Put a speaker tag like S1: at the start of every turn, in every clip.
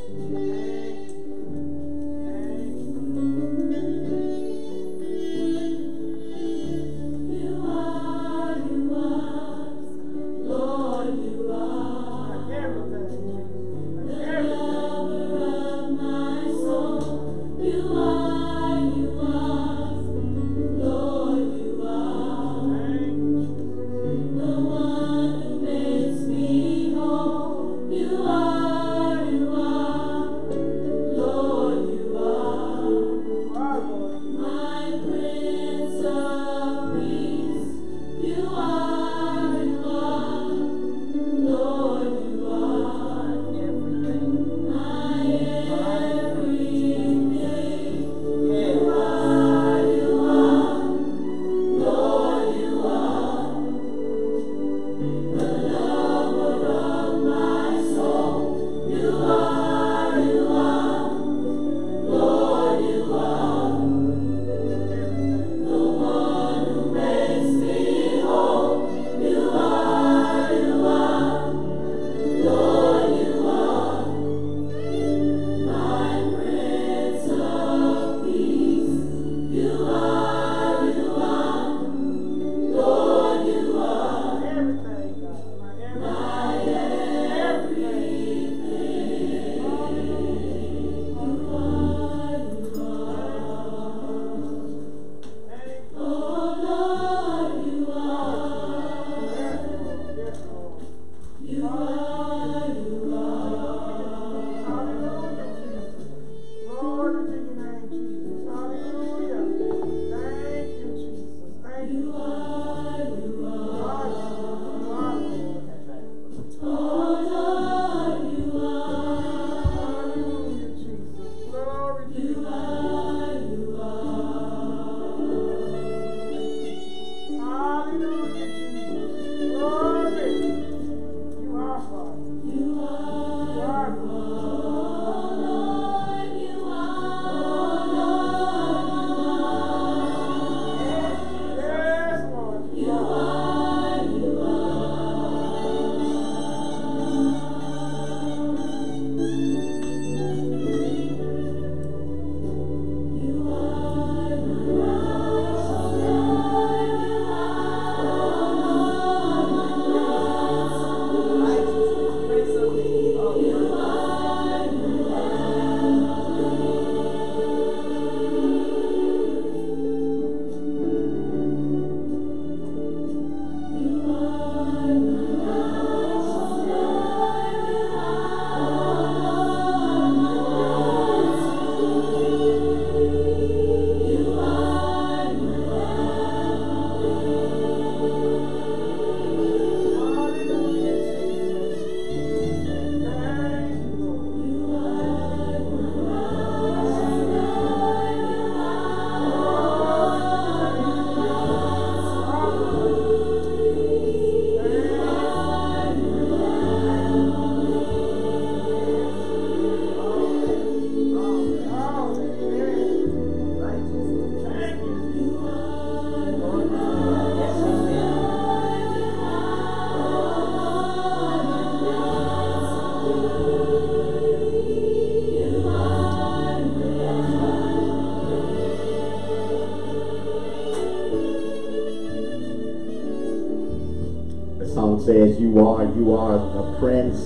S1: Says you are the Prince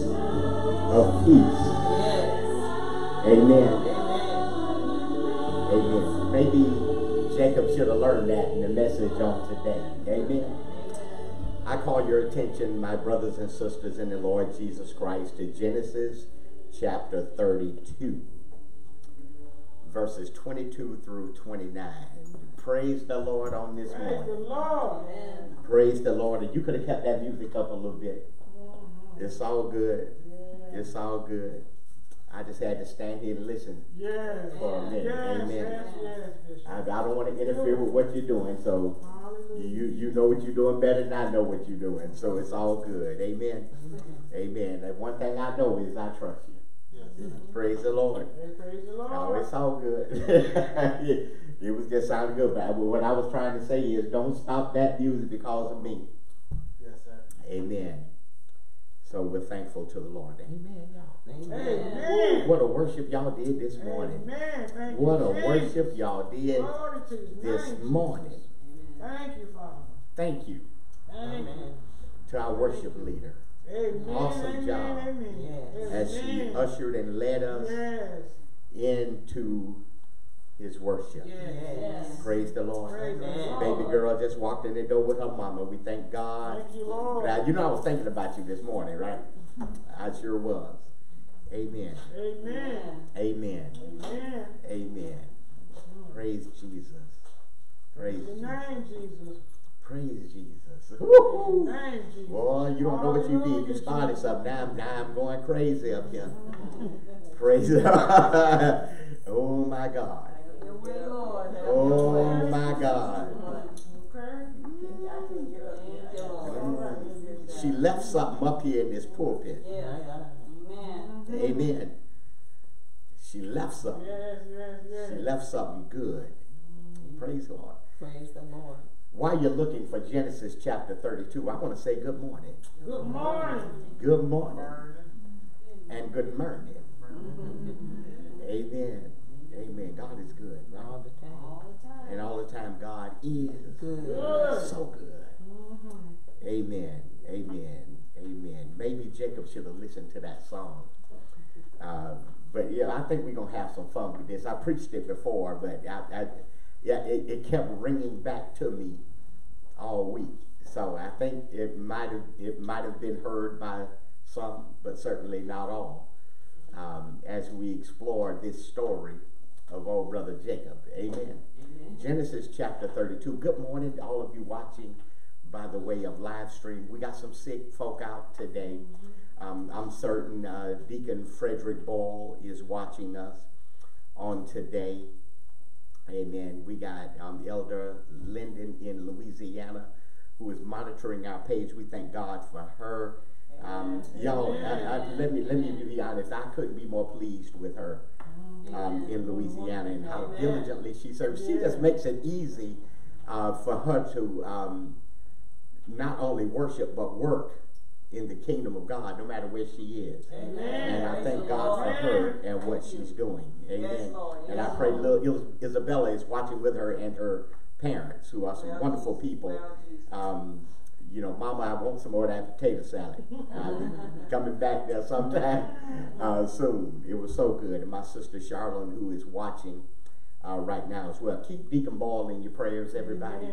S1: of Peace. Amen. Amen. Maybe Jacob should have learned that in the message on today. Amen. I call your attention, my brothers and sisters in the Lord Jesus Christ, to Genesis chapter 32, verses 22 through 29. Praise the Lord on this morning.
S2: Praise the Lord.
S1: Praise the Lord. And you could have kept that music up a little bit. It's all good. It's all good. I just had to stand here and listen for a minute. Amen. I don't want to interfere with what you're doing. So you know what you're doing better than I know what you're doing. So it's all good. Amen. Amen. And one thing I know is I trust you. Praise the Lord.
S2: Praise the Lord.
S1: Oh, it's all good. It was just sounding good. But what I was trying to say is don't stop that music because of me.
S2: Yes, sir.
S1: Amen. So we're thankful to the Lord. Amen, y'all.
S2: Amen.
S1: what a worship y'all did this morning.
S2: Amen.
S1: What a worship y'all did this morning.
S2: Thank you, Father.
S1: Thank you.
S2: Amen.
S1: To our worship leader.
S2: Amen.
S1: Awesome job.
S2: Amen.
S1: As she ushered and led us into his worship.
S2: Yes.
S1: Praise the Lord.
S2: Praise the Lord.
S1: Baby girl just walked in the door with her mama. We thank God.
S2: Thank you, Lord.
S1: Now, you know I was thinking about you this morning, right? I sure was. Amen.
S2: Amen.
S1: Amen.
S2: Amen.
S1: Amen. Praise Jesus. Praise
S2: Jesus. Name Jesus.
S1: Praise Jesus.
S2: Woo. Name Jesus.
S1: Boy, you don't know what you did. You started something. Now I'm going crazy up here. Praise God. Oh my God. Oh my God. She left something up here in this pulpit. Amen. She left something. She left something good. Praise the Lord.
S3: Praise the Lord.
S1: While you're looking for Genesis chapter 32, I want to say good morning.
S2: Good morning.
S1: Good morning. And good morning. Amen. Amen. God is good. Right?
S3: All the time.
S1: And all the time God is
S3: good.
S1: So good. Amen. Amen. Amen. Maybe Jacob should have listened to that song. But yeah, I think we're going to have some fun with this. I preached it before, but it kept ringing back to me all week. So I think it might have been heard by some, but certainly not all, as we explore this story of old brother Jacob. Amen. Amen. Genesis chapter 32. Good morning to all of you watching by the way of live stream. We got some sick folk out today. I'm certain Deacon Frederick Ball is watching us on today. Amen. We got Elder Lyndon in Louisiana who is monitoring our page. We thank God for her. Y'all, let me be honest. I couldn't be more pleased with her in Louisiana and how diligently she serves. She just makes it easy for her to not only worship but work in the kingdom of God, no matter where she is. Amen. And I thank God for her and what she's doing. Amen. Yes, Lord. Yes, and I pray little Isabella is watching with her and her parents, who are some wonderful people. You know, Mama, I want some more of that potato salad. I'll be coming back there sometime soon. It was so good. And my sister Charlene, who is watching right now as well. Keep Deacon Ball in your prayers, everybody.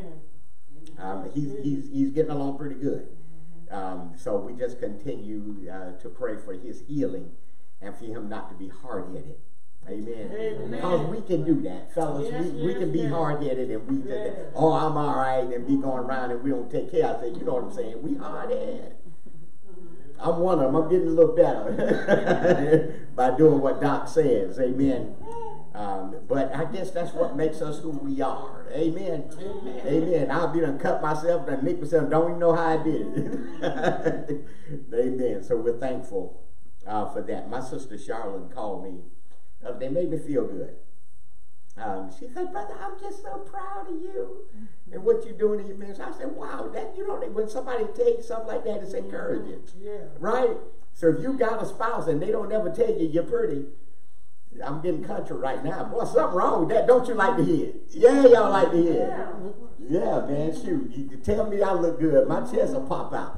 S1: He's getting along pretty good. So we just continue to pray for his healing and for him not to be hard-headed. Amen. Amen. Because we can do that, fellas. We can be hard-headed and we just, oh, I'm all right, and be going around and we don't take care of it. You know what I'm saying? We hard-headed. I'm one of them. I'm getting a little better by doing what Doc says. Amen. But I guess that's what makes us who we are. Amen. Amen. Amen. I'll be done cut myself and make myself don't even know how I did it. Amen. So we're thankful for that. My sister Charlene called me. They made me feel good. She said, "Brother, I'm just so proud of you and what you're doing in your ministry." I said, "Wow, that you know, when somebody tells you something like that, it's encouraging, right?" So if you got a spouse and they don't ever tell you you're pretty, I'm getting country right now. Boy, something wrong with that. Don't you like to hear it? Yeah, y'all like to hear it. Yeah, man, shoot. You tell me I look good, my chest will pop out.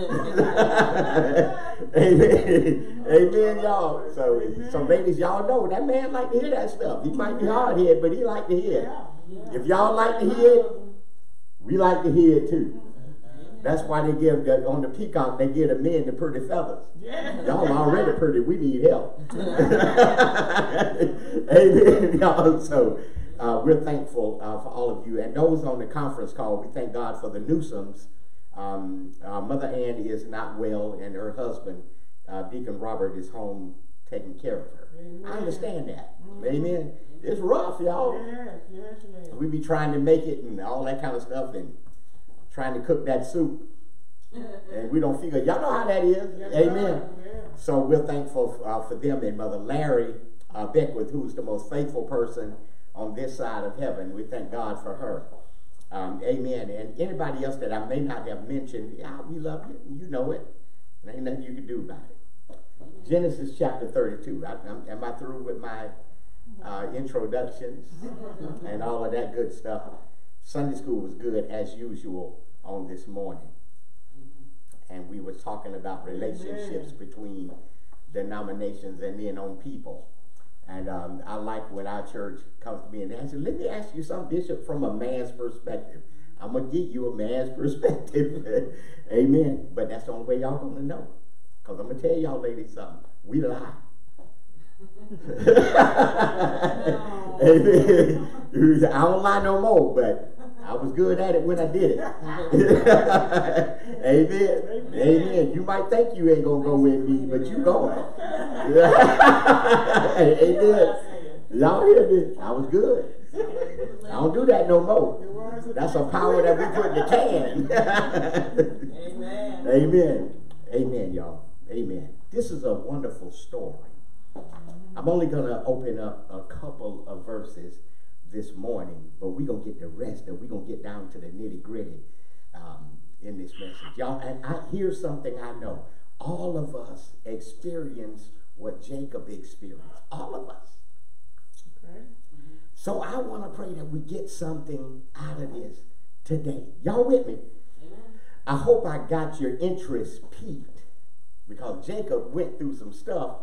S1: Amen. Amen, y'all. So ladies, y'all know that man like to hear that stuff. He might be hard-headed, but he like to hear it. If y'all like to hear it, we like to hear it too. That's why they give, on the peacock, they give the men the pretty feathers. Y'all already pretty, we need help. Amen, y'all. So we're thankful for all of you. And those on the conference call, we thank God for the Newsomes. Mother Ann is not well, and her husband, Deacon Robert, is home taking care of her. Amen. I understand that. Amen. It's rough, y'all. Yes. We be trying to make it and all that kind of stuff and trying to cook that soup. And we don't figure, y'all know how that is. Amen. So we're thankful for them and Mother Larry Beckwith, who's the most faithful person on this side of heaven. We thank God for her. Amen. And anybody else that I may not have mentioned, we love you. You know it. There ain't nothing you can do about it. Genesis chapter 32. Am I through with my introductions and all of that good stuff? Sunday school was good as usual on this morning. And we were talking about relationships between denominations and then on people. And I like when our church comes to me and asks, let me ask you something, Bishop, from a man's perspective. I'm going to give you a man's perspective. Amen. But that's the only way y'all going to know. Because I'm going to tell y'all ladies something. We lie. Amen. I don't lie no more, but I was good at it when I did it. Amen. Amen. You might think you ain't going to go with me, but you going. Amen. Y'all hear me? I was good. I don't do that no more. That's a power that we put in the can.
S3: Amen.
S1: Amen. Amen, y'all. Amen. This is a wonderful story. I'm only going to open up a couple of verses this morning, but we're going to get the rest, and we're going to get down to the nitty-gritty in this message. Y'all, and here's something I know. All of us experience what Jacob experienced. All of us.
S2: Okay.
S1: So I want to pray that we get something out of this today. Y'all with me?
S3: Amen. I
S1: hope I got your interest piqued, because Jacob went through some stuff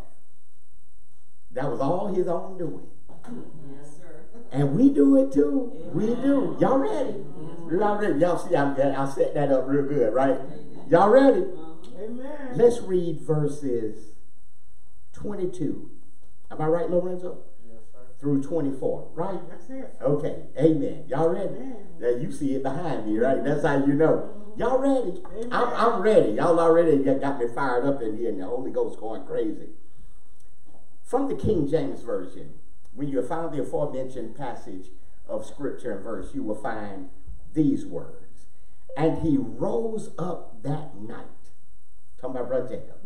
S1: that was all his own doing.
S3: Yes, sir.
S1: And we do it too.
S3: Amen.
S1: We do. Y'all ready?
S3: Yes.
S1: Y'all ready? Y'all see, I set that up real good, right? Y'all ready?
S2: Amen.
S1: Let's read verses 22. Am I right, Lorenzo?
S4: Yes, sir.
S1: Through 24, right?
S2: That's it.
S1: Okay. Amen. Y'all ready?
S2: Amen.
S1: Yeah, you see it behind me, right? That's how you know. Y'all ready?
S2: Amen.
S1: I'm ready. Y'all already got me fired up in here, and the Holy Ghost going crazy. From the King James Version, when you have found the aforementioned passage of scripture and verse, you will find these words. And he rose up that night, talking about Brother Jacob,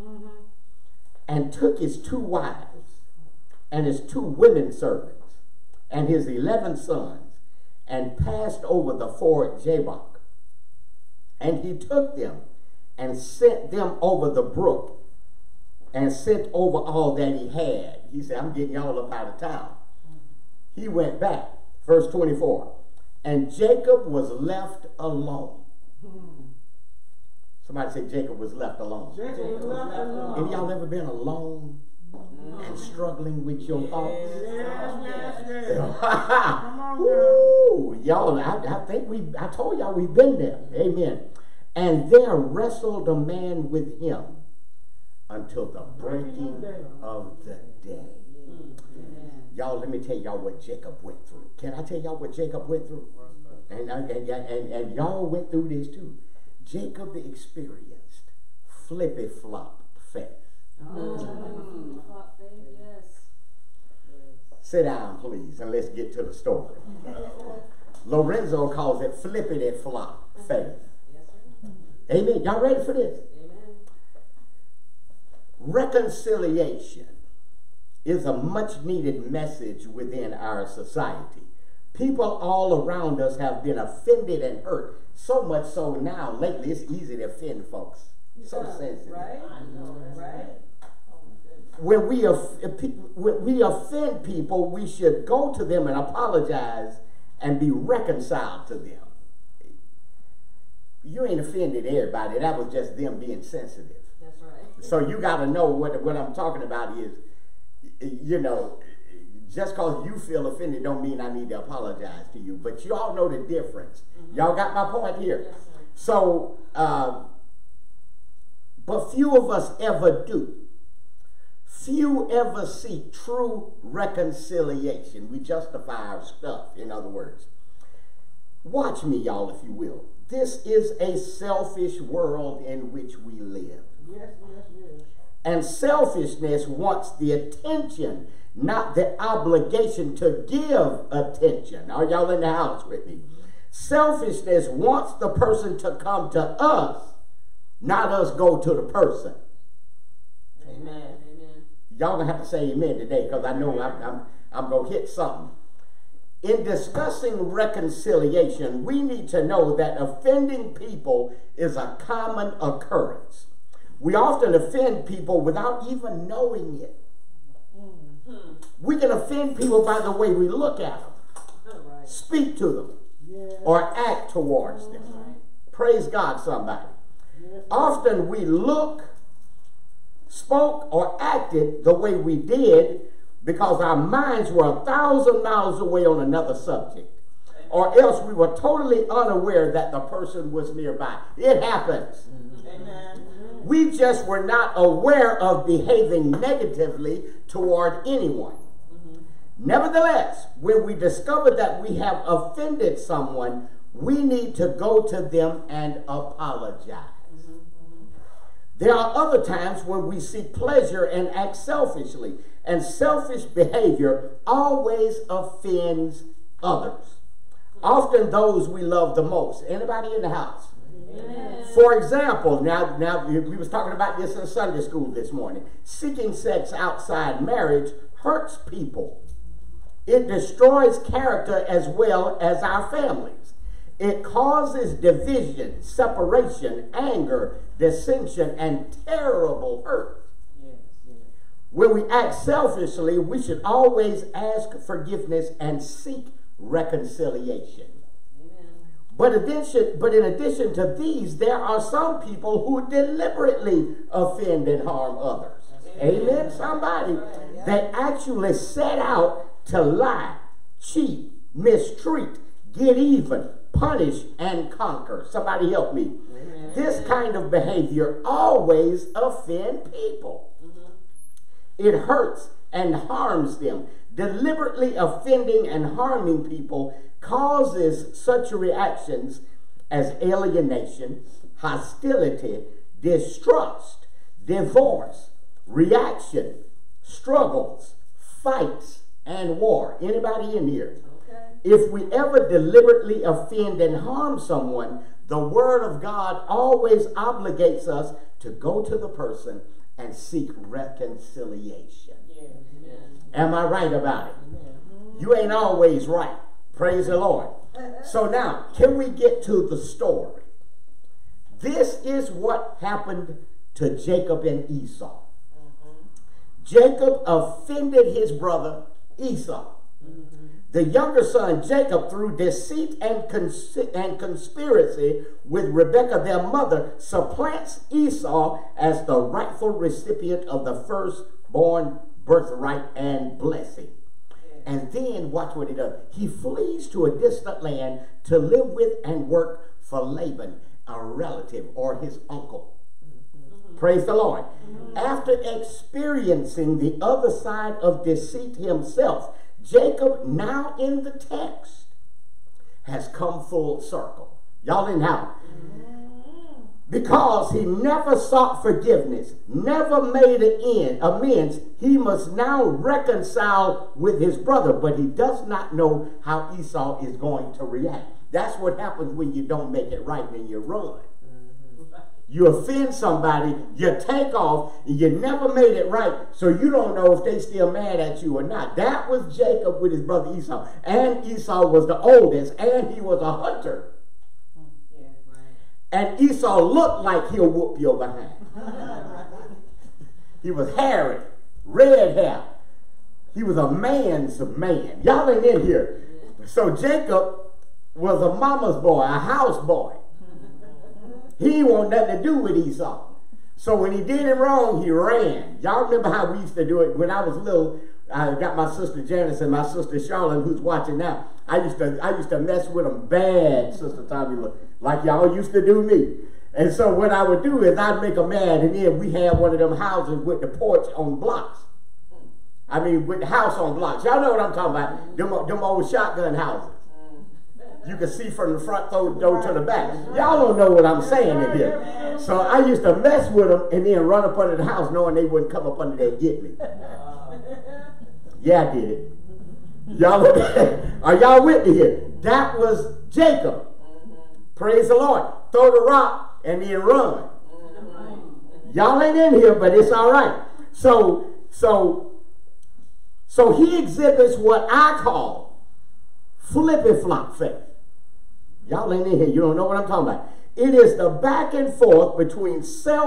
S1: and took his 2 wives and his 2 women servants and his 11 sons, and passed over the ford Jabbok. And he took them and sent them over the brook, and sent over all that he had. He said, I'm getting y'all up out of town. He went back. Verse 24. And Jacob was left alone. Somebody say Jacob was left alone.
S2: Jacob was left alone.
S1: Have y'all ever been alone and struggling with your thoughts?
S2: Yes. Come on,
S1: Ooh, y'all, I think I told y'all we've been there. Amen. And there wrestled a man with him until the breaking of the day. Y'all, let me tell y'all what Jacob went through. Can I tell y'all what Jacob went through? And y'all went through this too. Jacob experienced flippy-flop faith.
S3: Flop faith, yes.
S1: Sit down, please, and let's get to the story. Lorenzo calls it flippity-flop faith.
S3: Yes, sir.
S1: Amen. Y'all ready for this?
S3: Amen.
S1: Reconciliation is a much needed message within our society. People all around us have been offended and hurt, so much so now, lately, it's easy to offend folks. So sensitive.
S3: Right? I know, right?
S1: When we offend people, we should go to them and apologize and be reconciled to them. You ain't offended everybody. That was just them being sensitive.
S3: That's right.
S1: So you got to know what I'm talking about is, you know, just because you feel offended don't mean I need to apologize to you. But you all know the difference. Y'all got my point here?
S3: Yes, sir.
S1: So, but few of us ever do. Few ever seek true reconciliation. We justify our stuff, in other words. Watch me, y'all, if you will. This is a selfish world in which we live.
S2: Yes.
S1: And selfishness wants the attention, not the obligation to give attention. Are y'all in the house with me? Selfishness wants the person to come to us, not us go to the person.
S3: Amen. Amen.
S1: Y'all gonna have to say amen today, because I know I'm gonna hit something. In discussing reconciliation, we need to know that offending people is a common occurrence. We often offend people without even knowing it. We can offend people by the way we look at them, speak to them, or act towards them. Praise God, somebody. Often we look, spoke, or acted the way we did because our minds were 1,000 miles away on another subject. Or else we were totally unaware that the person was nearby. It happens.
S3: Amen.
S1: We just were not aware of behaving negatively toward anyone. Nevertheless, when we discover that we have offended someone, we need to go to them and apologize. There are other times when we seek pleasure and act selfishly, and selfish behavior always offends others. Often those we love the most. Anybody in the house? Amen. For example, now we was talking about this in Sunday school this morning. Seeking sex outside marriage hurts people. It destroys character as well as our families. It causes division, separation, anger, dissension, and terrible hurt. When we act selfishly, we should always ask forgiveness and seek reconciliation. But in addition to these, there are some people who deliberately offend and harm others. Amen, somebody. They actually set out to lie, cheat, mistreat, get even, punish, and conquer. Somebody help me. This kind of behavior always offends people. It hurts and harms them. Deliberately offending and harming people causes such reactions as alienation, hostility, distrust, divorce, reaction, struggles, fights, and war. Anybody in here? If we ever deliberately offend and harm someone, the Word of God always obligates us to go to the person and seek reconciliation. Am I right about it? You ain't always right. Praise the Lord. So now, can we get to the story? This is what happened to Jacob and Esau. Jacob offended his brother Esau. The younger son, Jacob, through deceit and conspiracy with Rebekah, their mother, supplants Esau as the rightful recipient of the firstborn birthright and blessing. And then, watch what he does. He flees to a distant land to live with and work for Laban, a relative or his uncle. Praise the Lord. After experiencing the other side of deceit himself, Jacob, now in the text, has come full circle. Y'all in how? Because he never sought forgiveness, never made amends, he must now reconcile with his brother, but he does not know how Esau is going to react. That's what happens when you don't make it right and you run. You offend somebody, you take off, and you never made it right, so you don't know if they still mad at you or not. That was Jacob with his brother Esau. And Esau was the oldest, and he was a hunter. And Esau looked like he'll whoop your behind. He was hairy, red hair. He was a man's man. Y'all ain't in here. So Jacob was a mama's boy, a house boy. He wanted nothing to do with Esau. So when he did him wrong, he ran. Y'all remember how we used to do it when I was little? I got my sister Janice and my sister Charlotte, who's watching now. I used to mess with them bad, Sister Tommy, like y'all used to do me. And so what I would do is I'd make them mad, and then we had one of them houses with the porch on blocks. I mean, with the house on blocks. Y'all know what I'm talking about. Them old shotgun houses. You can see from the front door to the back. Y'all don't know what I'm saying in here. So I used to mess with them and then run up under the house knowing they wouldn't come up under there and get me. Yeah, I did it. Y'all are y'all with me here? That was Jacob. Praise the Lord. Throw the rock and then run. Y'all ain't in here, but it's all right. So he exhibits what I call flippy-flop faith. Y'all ain't in here. You don't know what I'm talking about. It is the back and forth between self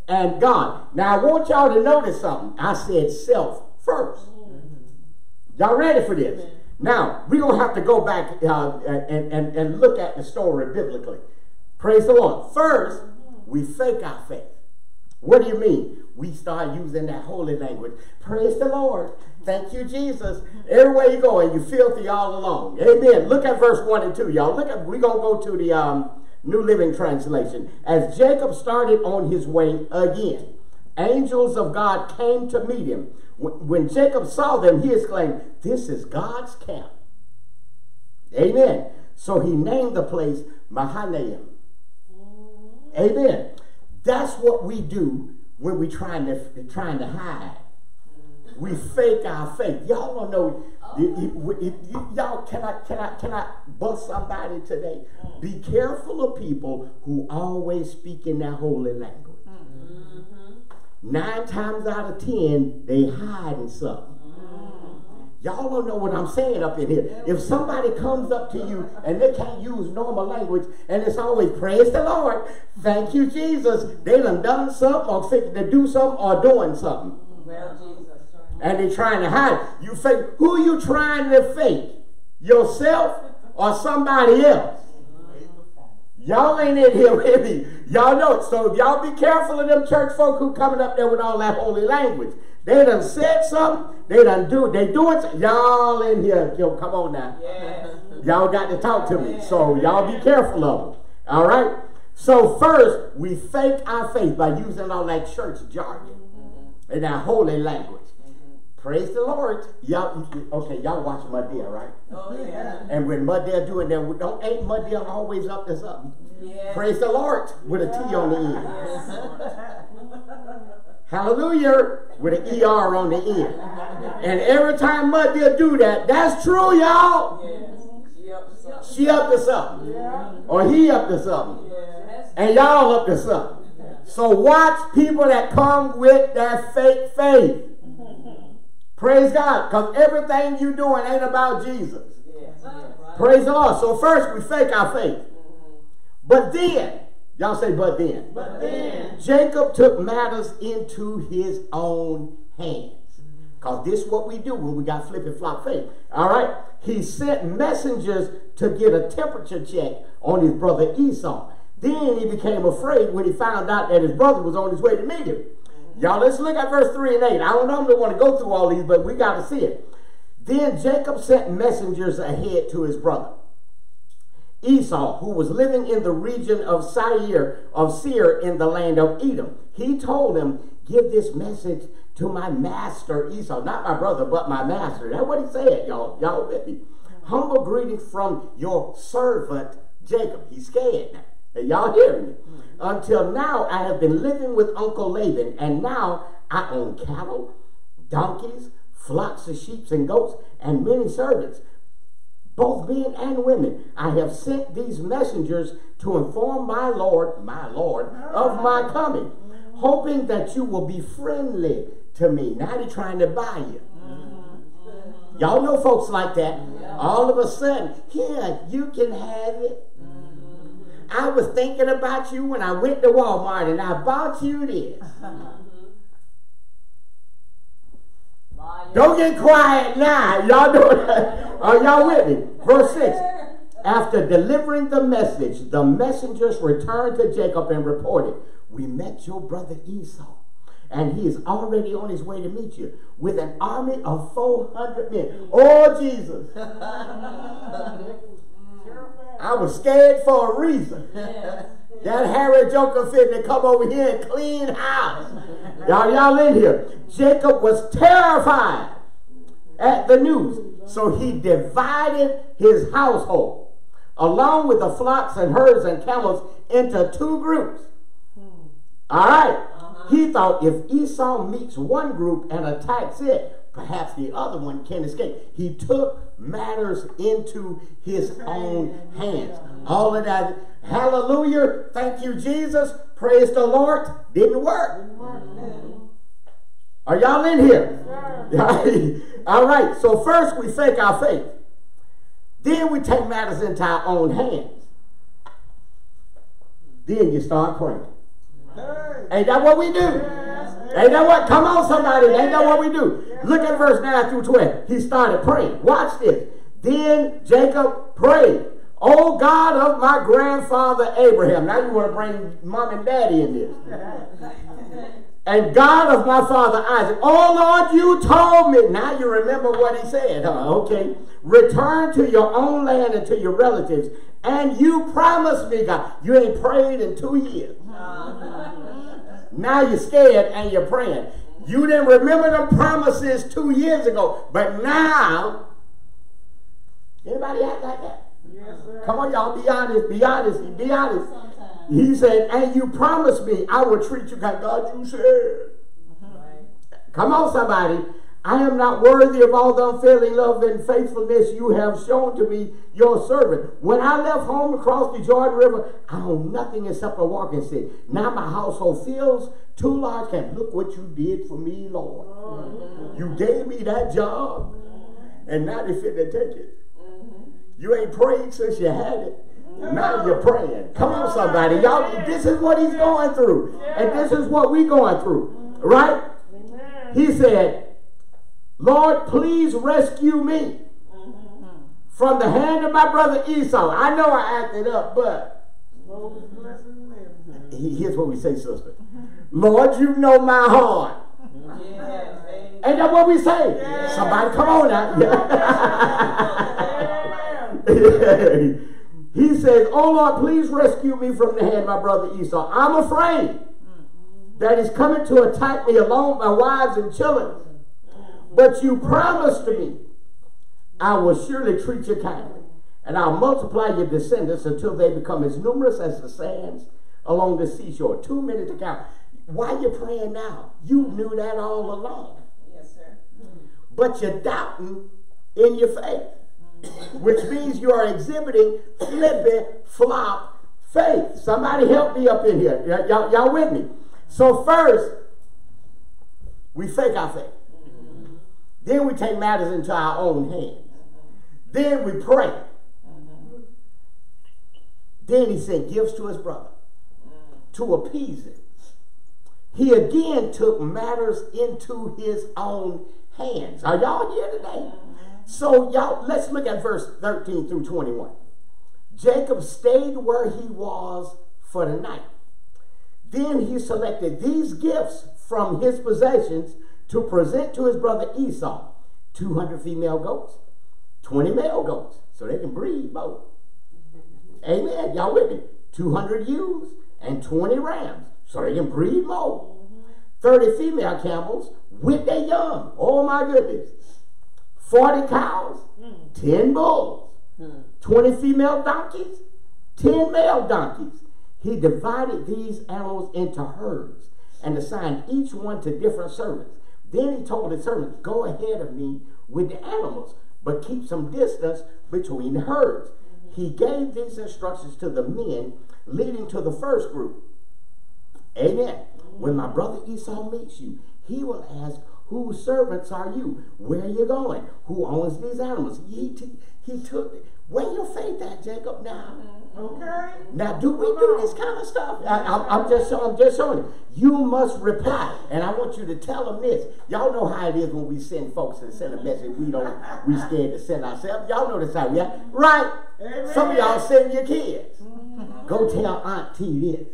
S1: and God. Now I want y'all to notice something. I said self first. Y'all ready for this? Now, we're going to have to go back and look at the story biblically. Praise the Lord. First, we fake our faith. What do you mean? We start using that holy language. Praise the Lord. Thank you, Jesus. Everywhere you go, and you filthy all along. Amen. Look at verse 1 and 2, y'all. We're going to go to the New Living Translation. As Jacob started on his way again, angels of God came to meet him. When Jacob saw them, he exclaimed, "This is God's camp." Amen. So he named the place Mahanaim. Amen. That's what we do when we're trying to hide. We fake our faith. Y'all don't know. Y'all can I bust somebody today? Be careful of people who always speak in their holy language. 9 times out of 10, they hiding something. Y'all don't know what I'm saying up in here. If somebody comes up to you and they can't use normal language and it's always praise the Lord, thank you Jesus, they done something or fixing to do something or doing something.
S3: Well, Jesus.
S1: And they're trying to hide. You fake. Who are you trying to fake? Yourself or somebody else? Y'all ain't in here with me. Y'all know it. So if y'all be careful of them church folk who coming up there with all that holy language. They done said something. They doing something. Y'all in here. Yo, come on now.
S3: Yes.
S1: Y'all got to talk to me. So y'all be careful of them. All right? So first, we fake our faith by using all that church jargon and that holy language. Praise the Lord. Y'all, okay, y'all watch Madea, right?
S3: Oh, yeah.
S1: And when Madea doing that, ain't Madea always up to something?
S3: Yes.
S1: Praise the Lord with a T on the end. Hallelujah with an ER on the end. And every time Madea do that, that's true, y'all.
S3: Yes.
S1: She up to something. Or he up to something.
S3: Yes.
S1: And y'all up to something. So watch people that come with that fake faith. Praise God, because everything you doing ain't about Jesus.
S3: Yes. Right.
S1: Praise the Lord. So first we fake our faith. But then, y'all say but then.
S2: But then
S1: Jacob took matters into his own hands. Because this is what we do when we got flip-and-flop faith. All right? He sent messengers to get a temperature check on his brother Esau. Then he became afraid when he found out that his brother was on his way to meet him. Y'all, let's look at verse 3 and 8. I don't normally want to go through all these, but we got to see it. Then Jacob sent messengers ahead to his brother Esau, who was living in the region of Seir in the land of Edom. He told him, "Give this message to my master Esau." Not my brother, but my master. That's what he said, y'all. Y'all with me. "Humble greetings from your servant Jacob." He's scared now. Y'all hearing me? "Until now I have been living with Uncle Laban, and now I own cattle, donkeys, flocks of sheep and goats, and many servants, both men and women. I have sent these messengers to inform my Lord, of my coming, hoping that you will be friendly to me." Now they're trying to buy you. Y'all know folks like that. All of a sudden, here, you can have it. I was thinking about you when I went to Walmart and I bought you this. Don't get quiet now. Y'all know that. Are y'all with me? Verse 6. After delivering the message, the messengers returned to Jacob and reported, "We met your brother Esau, and he is already on his way to meet you with an army of 400 men. Oh, Jesus. I was scared for a reason. That Harry Joker fit to come over here and clean house. Y'all in here. Jacob was terrified at the news, so he divided his household, along with the flocks and herds and camels, into 2 groups. All right. He thought if Esau meets one group and attacks it, perhaps the other one can escape. He took matters into his own hands. All of that, hallelujah, thank you, Jesus, praise the Lord, didn't work. Are y'all in here? All right, so first we fake our faith. Then we take matters into our own hands. Then you start praying. Ain't that what we do? Ain't that what? Come on, somebody. Ain't that what we do? Look at verse 9 through 12. He started praying. Watch this. Then Jacob prayed, "O God of my grandfather Abraham." Now you want to bring mom and daddy in this. "And God of my father Isaac." "Oh Lord, you told me." Now you remember what he said, huh? Okay. "Return to your own land and to your relatives. And you promised me, God." You ain't prayed in 2 years. Now you're scared and you're praying. You didn't remember the promises 2 years ago. But now, anybody act like that?
S2: Yes, sir.
S1: Come on, y'all, be honest, be honest, be honest. He said, "And you promised me I would treat you like God you said." Come on, somebody. "I am not worthy of all the unfailing love and faithfulness you have shown to me, your servant. When I left home across the Jordan River, I owned nothing except a walking stick. Now my household fills 2 large camps. Look what you did for me, Lord. You gave me that job, and now they finna take it. You ain't prayed since you had it. Now you're praying." Come on, somebody. Y'all, this is what he's going through. And this is what we're going through. Right? He said, "Lord, please rescue me from the hand of my brother Esau." I know I acted up, but here's what we say, sister. "Lord, you know my heart." Ain't that what we say? Somebody come on now. He says, "Oh Lord, please rescue me from the hand of my brother Esau. I'm afraid that he's coming to attack me along with my wives and children. But you promised to me, I will surely treat you kindly, and I'll multiply your descendants until they become as numerous as the sands along the seashore." 2 minutes to count. Why are you praying now? You knew that all along.
S3: Yes, sir.
S1: But you're doubting in your faith, which means you are exhibiting flippy flop faith. Somebody help me up in here. Y'all with me? So first, we fake our faith. Then we take matters into our own hands. Then we pray. Then he sent gifts to his brother to appease him. He again took matters into his own hands. Are y'all here today? So y'all, let's look at verse 13 through 21. Jacob stayed where he was for the night. Then he selected these gifts from his possessions to present to his brother Esau: 200 female goats, 20 male goats, so they can breed both. Amen. Y'all with me? 200 ewes and 20 rams, so they can breed more. 30 female camels with their young. Oh my goodness. 40 cows, 10 bulls, 20 female donkeys, 10 male donkeys. He divided these animals into herds and assigned each one to different servants. Then he told his servants, "Go ahead of me with the animals, but keep some distance between the herds." He gave these instructions to the men leading to the first group. Amen. "When my brother Esau meets you, he will ask, 'Whose servants are you? Where are you going? Who owns these animals?'" He took it. Where your faith at, Jacob? Now, okay. Now, do we do this kind of stuff? I'm just showing you. You must reply, and I want you to tell them this. Y'all know how it is when we send folks and send a message. We scared to send ourselves. Y'all know this how we act, right? Amen. Some of y'all send your kids. Go tell Auntie this.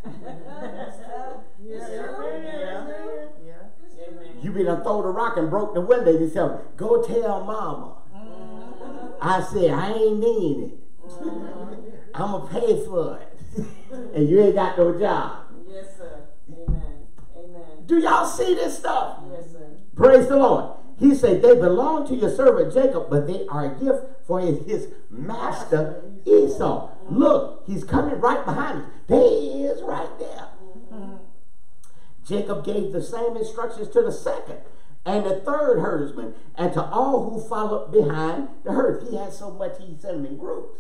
S1: You been done throw the rock and broke the window. You tell, "Go tell Mama. I said, I ain't mean it. I'm going to pay for it." And you ain't got no job.
S3: Yes, sir. Amen. Amen.
S1: Do y'all see this stuff?
S3: Yes, sir.
S1: Praise the Lord. He said, "They belong to your servant Jacob, but they are a gift for his master Esau." Look, he's coming right behind us. There he is right there. Jacob gave the same instructions to the second and the third herdsman, and to all who followed behind the herd. He had so much, he sent them in groups.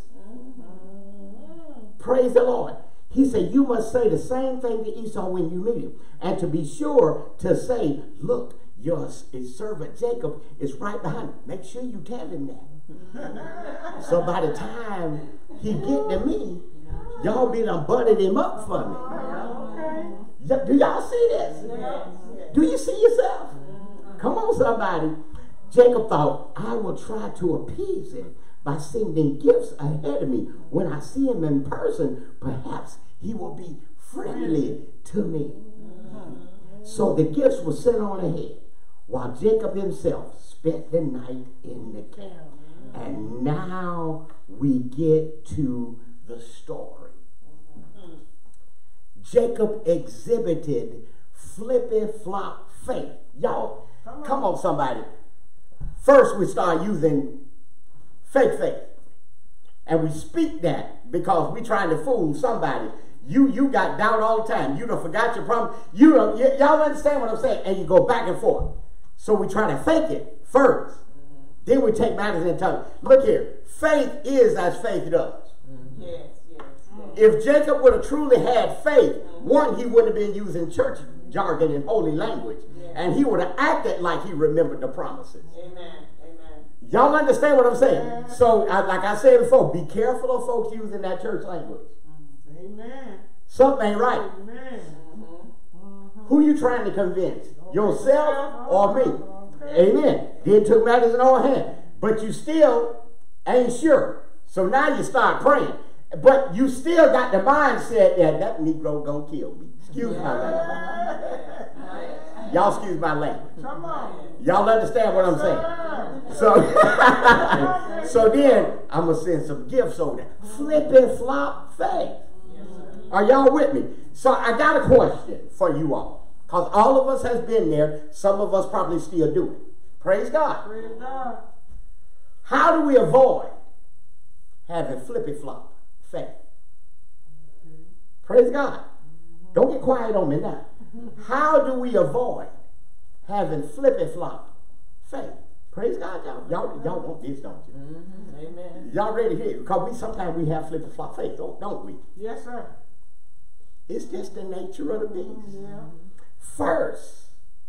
S1: Praise the Lord. He said, "You must say the same thing to Esau when you meet him, and to be sure to say, 'Look, your servant Jacob is right behind him.'" Make sure you tell him that. So by the time he get to me, y'all be done butted him up for me. Do y'all see this?
S3: Yes.
S1: Do you see yourself? Come on, somebody. Jacob thought, I will try to appease him by sending gifts ahead of me. When I see him in person, perhaps he will be friendly to me. So the gifts were sent on ahead, while Jacob himself spent the night in the camp. And now we get to the story. Jacob exhibited flippy-flop faith. Y'all, come on, somebody. First, we start using fake faith. And we speak that because we're trying to fool somebody. You got down all the time. You done forgot your problem. Y'all understand what I'm saying? And you go back and forth. So we try to fake it first. Then we take matters in tongue. Look here. Faith is as faith does.
S3: Yes.
S1: If Jacob would have truly had faith, one, he wouldn't have been using church jargon and holy language. And he would have acted like he remembered the promises.
S3: Amen.
S1: Y'all understand what I'm saying? So, like I said before, be careful of folks using that church language.
S2: Amen.
S1: Something ain't right.
S2: Amen.
S1: Who you trying to convince? Yourself or me? Amen. Then took matters in our hand. But you still ain't sure. So now you start praying. But you still got the mindset that Negro gonna kill me. Excuse my language. Y'all excuse my language.
S2: Come on.
S1: Y'all understand what I'm saying? So then I'm gonna send some gifts over there. Flipping flop faith. Are y'all with me? So I got a question for you all. Because all of us has been there. Some of us probably still do it. Praise God.
S2: Praise God.
S1: How do we avoid having flippy flop faith? Praise God. Don't get quiet on me now. How do we avoid having flippy flop faith? Praise God, y'all want this, don't you?
S3: Amen.
S1: Y'all ready here? Because sometimes we have flippy flop faith, don't we?
S2: Yes, sir.
S1: It's just the nature of the beast.
S2: Yeah.
S1: First,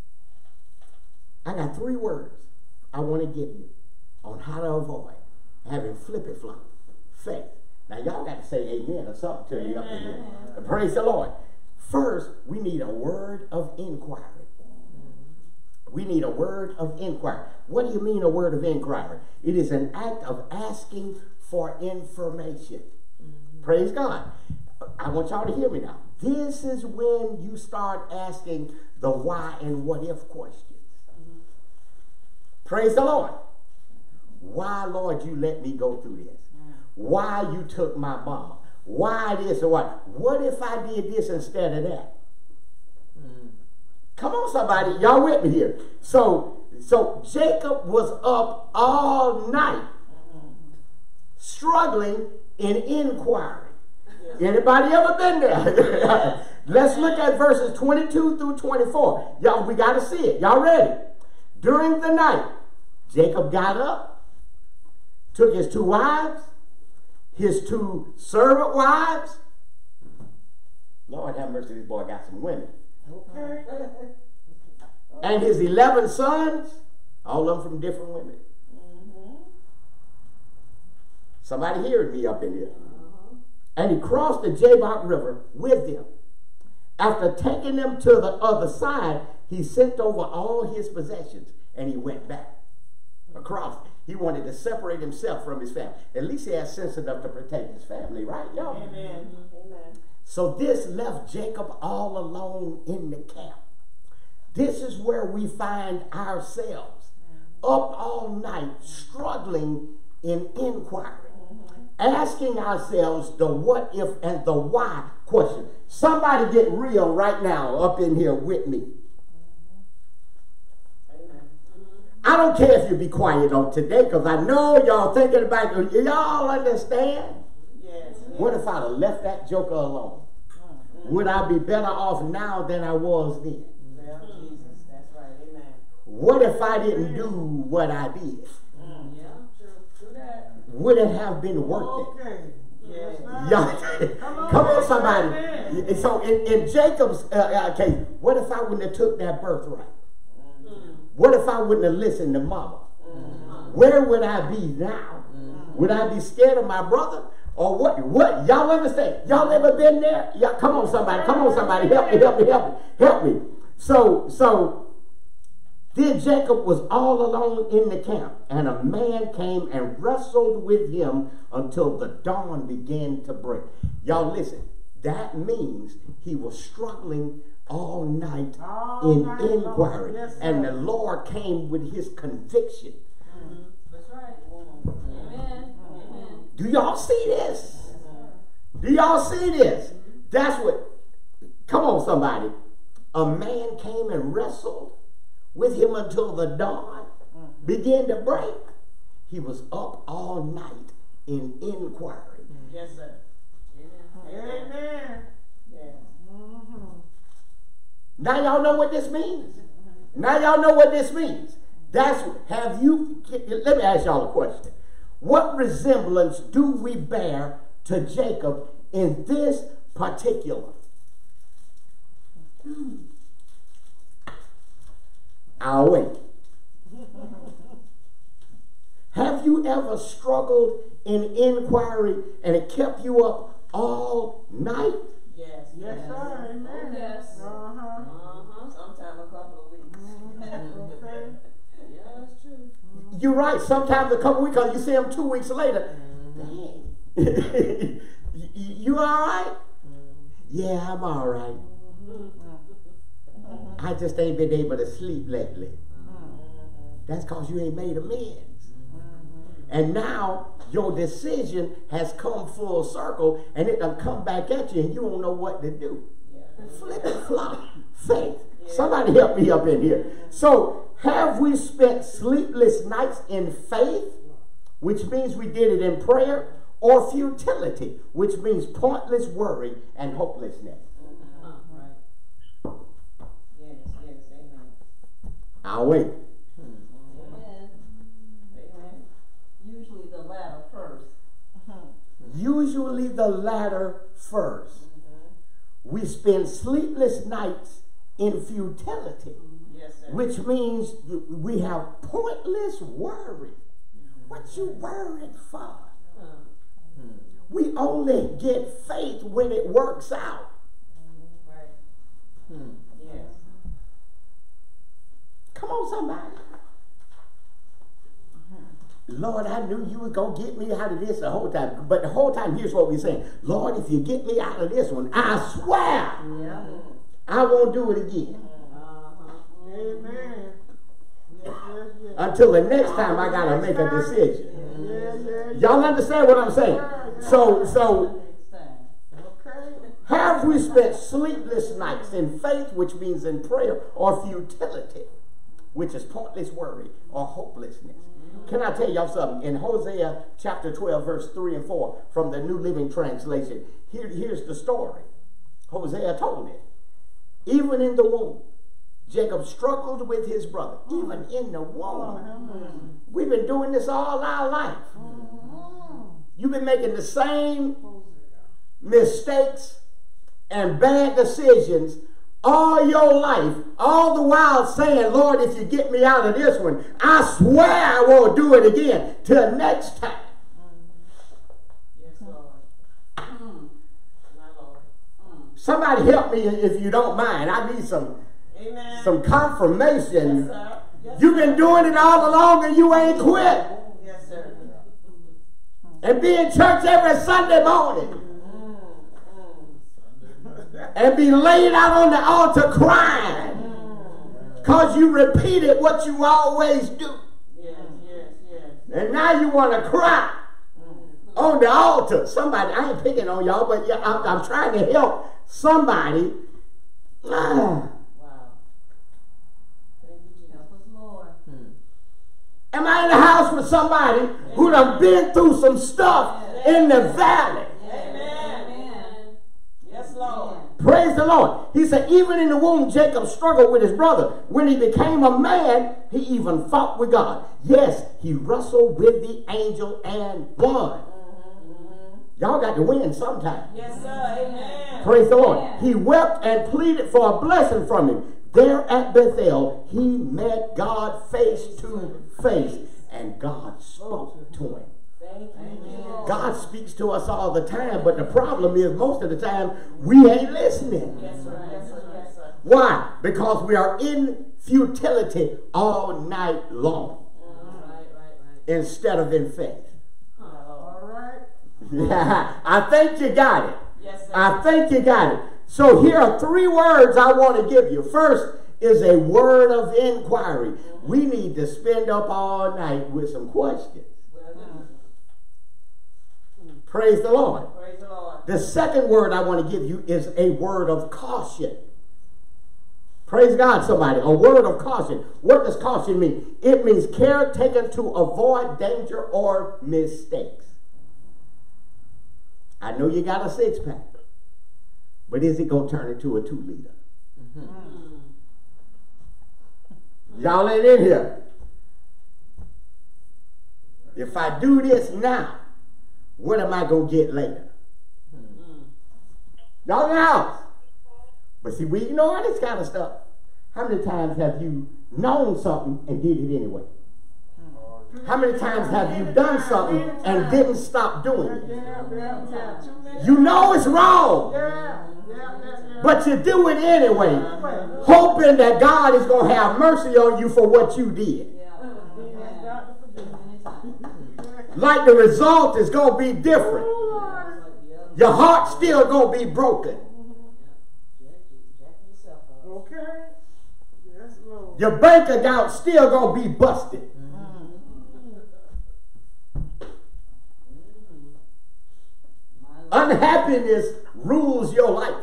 S1: I got 3 words I want to give you on how to avoid having flippy flop faith. Now y'all got to say amen or something to you up in here. Praise the Lord. First, we need a word of inquiry. We need a word of inquiry. What do you mean a word of inquiry? It is an act of asking for information. Praise God. I want y'all to hear me now. This is when you start asking the why and what if questions. Praise the Lord. Why, Lord, you let me go through this? Why you took my mom? Why this or what? What if I did this instead of that? Come on, somebody. Y'all with me here. So Jacob was up all night struggling in inquiry. Anybody ever been there? Let's look at verses 22 through 24. Y'all, we got to see it. Y'all ready? During the night, Jacob got up, took his 2 wives, his 2 servant wives. Lord have mercy, this boy got some women.
S2: Okay.
S1: And his 11 sons, all of them from different women. Somebody hearing me up in here. And he crossed the Jabbok River with them. After taking them to the other side, he sent over all his possessions and he went back across. He wanted to separate himself from his family. At least he had sense enough to protect his family, right, y'all?
S3: Amen.
S1: So this left Jacob all alone in the camp. This is where we find ourselves up all night struggling in inquiry. Asking ourselves the what if and the why question. Somebody get real right now up in here with me. I don't care if you be quiet on today because I know y'all thinking about it. Y'all understand?
S3: Yes.
S1: What if I'd have left that joker alone? Would I be better off now than I was then?
S3: Well, Jesus, that's right. Amen.
S1: What if I didn't do what I did?
S3: Yeah, true that.
S1: Would it have been worth it?
S2: Okay. Yes.
S1: Y'all, come on, somebody. So in Jacob's case, what if I wouldn't have took that birthright? What if I wouldn't have listened to mama? Where would I be now? Would I be scared of my brother? Or what? Y'all understand? Y'all ever been there? Yeah, come on somebody, help me. So then Jacob was all alone in the camp, and a man came and wrestled with him until the dawn began to break. Y'all listen, that means he was struggling all night in inquiry. Yes, and the Lord came with his conviction.
S3: That's right. Amen.
S1: Do y'all see this? Do y'all see this? That's what, come on somebody. A man came and wrestled with him until the dawn began to break. He was up all night in inquiry.
S3: Yes, sir.
S2: Amen.
S3: Yes.
S1: Now y'all know what this means. Now y'all know what this means. Let me ask y'all a question. What resemblance do we bear to Jacob in this particular? I'll wait. Have you ever struggled in inquiry and it kept you up all night?
S3: Yes.
S2: Yes, sir. Amen.
S3: Yes. Sometime a couple of weeks.
S2: Okay.
S3: Yeah, that's true.
S1: You're right. Sometimes a couple weeks, because you see them 2 weeks later. Dang. You all right? Yeah, I'm all right. I just ain't been able to sleep lately. That's because you ain't made amends. And now your decision has come full circle, and it done come back at you, and you don't know what to do. Flip and flop. Faith. Somebody help me up in here. So, have we spent sleepless nights in faith, which means we did it in prayer, or futility, which means pointless worry and hopelessness?
S3: Right. Yes, amen.
S1: I'll wait.
S3: Amen. Amen. Usually the latter first.
S1: Usually the latter first. We spend sleepless nights in futility,
S3: Yes, sir.
S1: which means we have pointless worry. What you worried for? We only get faith when it works out.
S3: Right. Yes.
S1: Come on, somebody. Lord, I knew you was going to get me out of this the whole time. But the whole time, here's what we're saying. Lord, if you get me out of this one, I swear I won't do it again.
S2: Amen. Yes.
S1: Until the next time I got to make a decision. Y'all understand what I'm saying? So have we spent sleepless nights in faith, which means in prayer, or futility, which is pointless worry or hopelessness? Can I tell y'all something? In Hosea chapter 12, verse 3 and 4, from the New Living Translation, here's the story. Hosea told it. Even in the womb, Jacob struggled with his brother. Even in the womb. We've been doing this all our life. You've been making the same mistakes and bad decisions all your life, all the while saying, Lord, if you get me out of this one, I swear I won't do it again till next time.
S3: Yes, Lord. My Lord.
S1: Somebody help me if you don't mind. I need some confirmation.
S3: Yes, sir. Yes,
S1: You've been doing it all along and you ain't quit.
S3: Yes, sir.
S1: And be in church every Sunday morning. And be laid out on the altar crying. Because you repeated what you always do.
S3: Yes.
S1: And now you want to cry on the altar. Somebody, I ain't picking on y'all, but I'm trying to help somebody.
S3: Wow. Thank you, Jesus. Help us, Lord.
S1: Am I in the house with somebody who done been through some stuff in the valley?
S3: Amen. Yes, Lord.
S1: Praise the Lord. He said, even in the womb, Jacob struggled with his brother. When he became a man, he even fought with God. Yes, he wrestled with the angel and won. Y'all got to win sometime.
S3: Yes, sir. Amen.
S1: Praise the Lord. He wept and pleaded for a blessing from him. There at Bethel, he met God face to face, and God spoke to him.
S3: Thank you,
S1: God speaks to us all the time, but the problem is most of the time we ain't listening.
S3: Yes, sir. Yes, sir. Yes, sir.
S1: Why? Because we are in futility all night long instead of in faith.
S2: All right.
S1: I think you got it.
S3: Yes, sir.
S1: I think you got it. So here are 3 words I want to give you. First is a word of inquiry. We need to spend up all night with some questions. Praise the Lord.
S3: Praise the Lord.
S1: The second word I want to give you is a word of caution. Praise God, somebody. A word of caution. What does caution mean? It means care taken to avoid danger or mistakes. I know you got a 6-pack, but is it going to turn into a 2-liter? Y'all ain't in here. If I do this now, what am I going to get later? Y'all in the house. But see, we ignore this kind of stuff. How many times have you known something and did it anyway? How many times have you done something and didn't stop doing it? You know it's wrong, but you do it anyway, hoping that God is going to have mercy on you for what you did. Like the result is going to be different. Your heart's still going to be broken.
S2: Okay. Yes, Lord.
S1: Your bank account's still going to be busted. Unhappiness rules your life.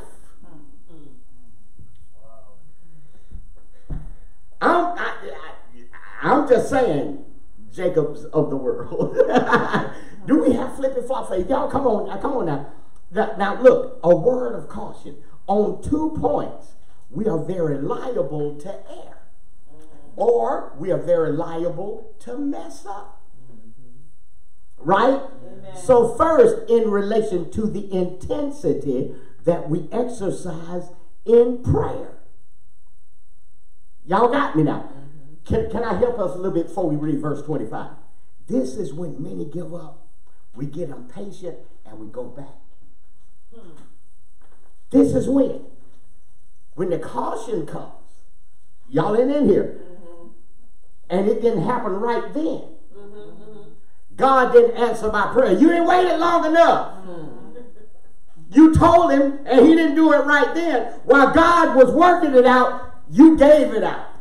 S1: I'm just saying, Jacobs of the world. Do we have flipping flop faith? Y'all come on now. Now look, a word of caution. On 2 points, we are very liable to err. Or we are very liable to mess up. Right? Amen. So first, in relation to the intensity that we exercise in prayer. Y'all got me now? Can I help us a little bit before we read verse 25? This is when many give up. We get impatient and we go back. This is when the caution comes. Y'all ain't in here. And it didn't happen right then. God didn't answer my prayer. You ain't waited long enough. You told him and he didn't do it right then. While God was working it out, you gave it out.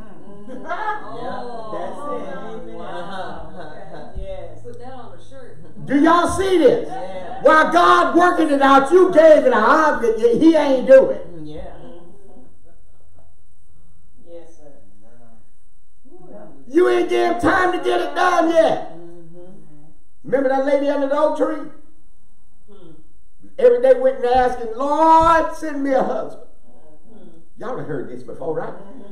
S3: Put that on the shirt.
S1: Do y'all see this? While God working it out, you gave it out. He ain't do it.
S3: Yes, sir.
S1: You ain't give him time to get it done yet. Remember that lady under the oak tree? Every day went and asking, Lord, send me a husband. Y'all have heard this before, right?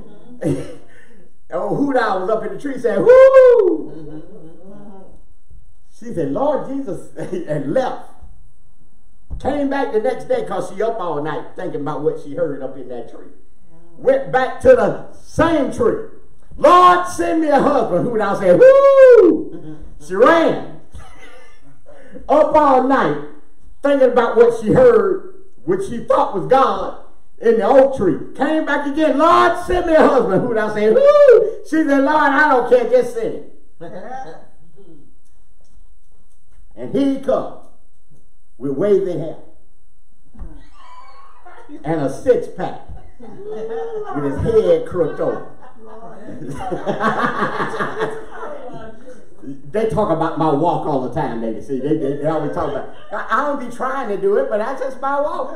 S1: Oh, Hoodah was up in the tree saying, whoo! She said, Lord Jesus, and left. Came back the next day because she up all night thinking about what she heard up in that tree. Went back to the same tree. Lord, send me a husband. Hoodah said, whoo! She ran. Up all night thinking about what she heard, which she thought was God, in the oak tree. Came back again. Lord, send me a husband. Hoodah said, whoo! She said, Lord, I don't care. Just send him. And here he comes with waving hair and a 6-pack with his head crooked over. They talk about my walk all the time, they see. They always talk about it. I don't be trying to do it, but that's just my walk.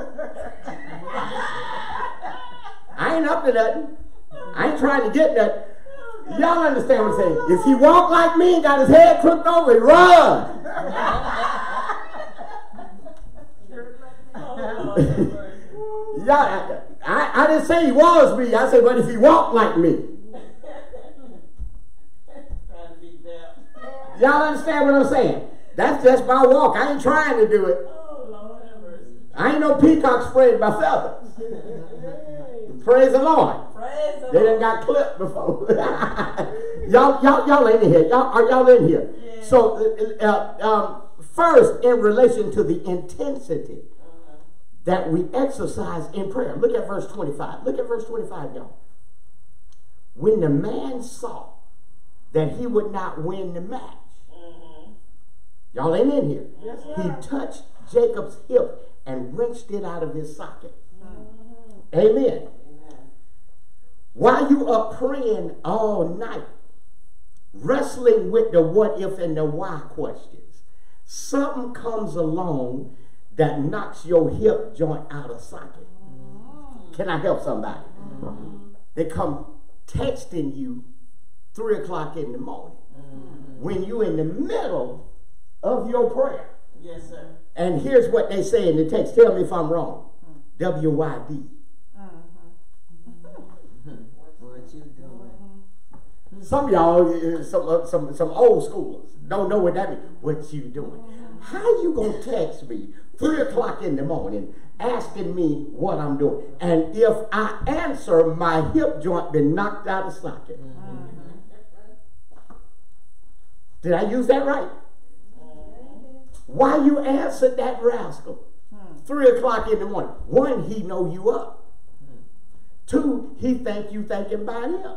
S1: I ain't up to nothing. I ain't trying to get nothing. Y'all understand what I'm saying? If he walk like me and got his head crooked over, he run. Y'all, I didn't say he was me. I said, but if he walked like me. Y'all understand what I'm saying? That's just my walk. I ain't trying to do it. I ain't no peacock spread by feathers. Praise the Lord. They done got clipped before. y'all in here. Are y'all in here? Yes. So first, in relation to the intensity that we exercise in prayer. Look at verse 25. Look at verse 25, y'all. When the man saw that he would not win the match, y'all ain't in here.
S2: Yes,
S1: he touched Jacob's hip and wrenched it out of his socket. Amen. While you are praying all night, wrestling with the what if and the why questions, something comes along that knocks your hip joint out of socket. Can I help somebody? They come texting you 3 o'clock in the morning when you're in the middle of your prayer.
S3: Yes, sir.
S1: And here's what they say in the text. Tell me if I'm wrong. WYD.
S3: What you doing?
S1: Some of y'all, some old schoolers don't know what that means. What you doing? How you gonna text me 3 o'clock in the morning asking me what I'm doing? And if I answer, my hip joint been knocked out of socket. Did I use that right? Why you answered that rascal 3 o'clock in the morning? One, he know you up. Two, he think you thinking about him.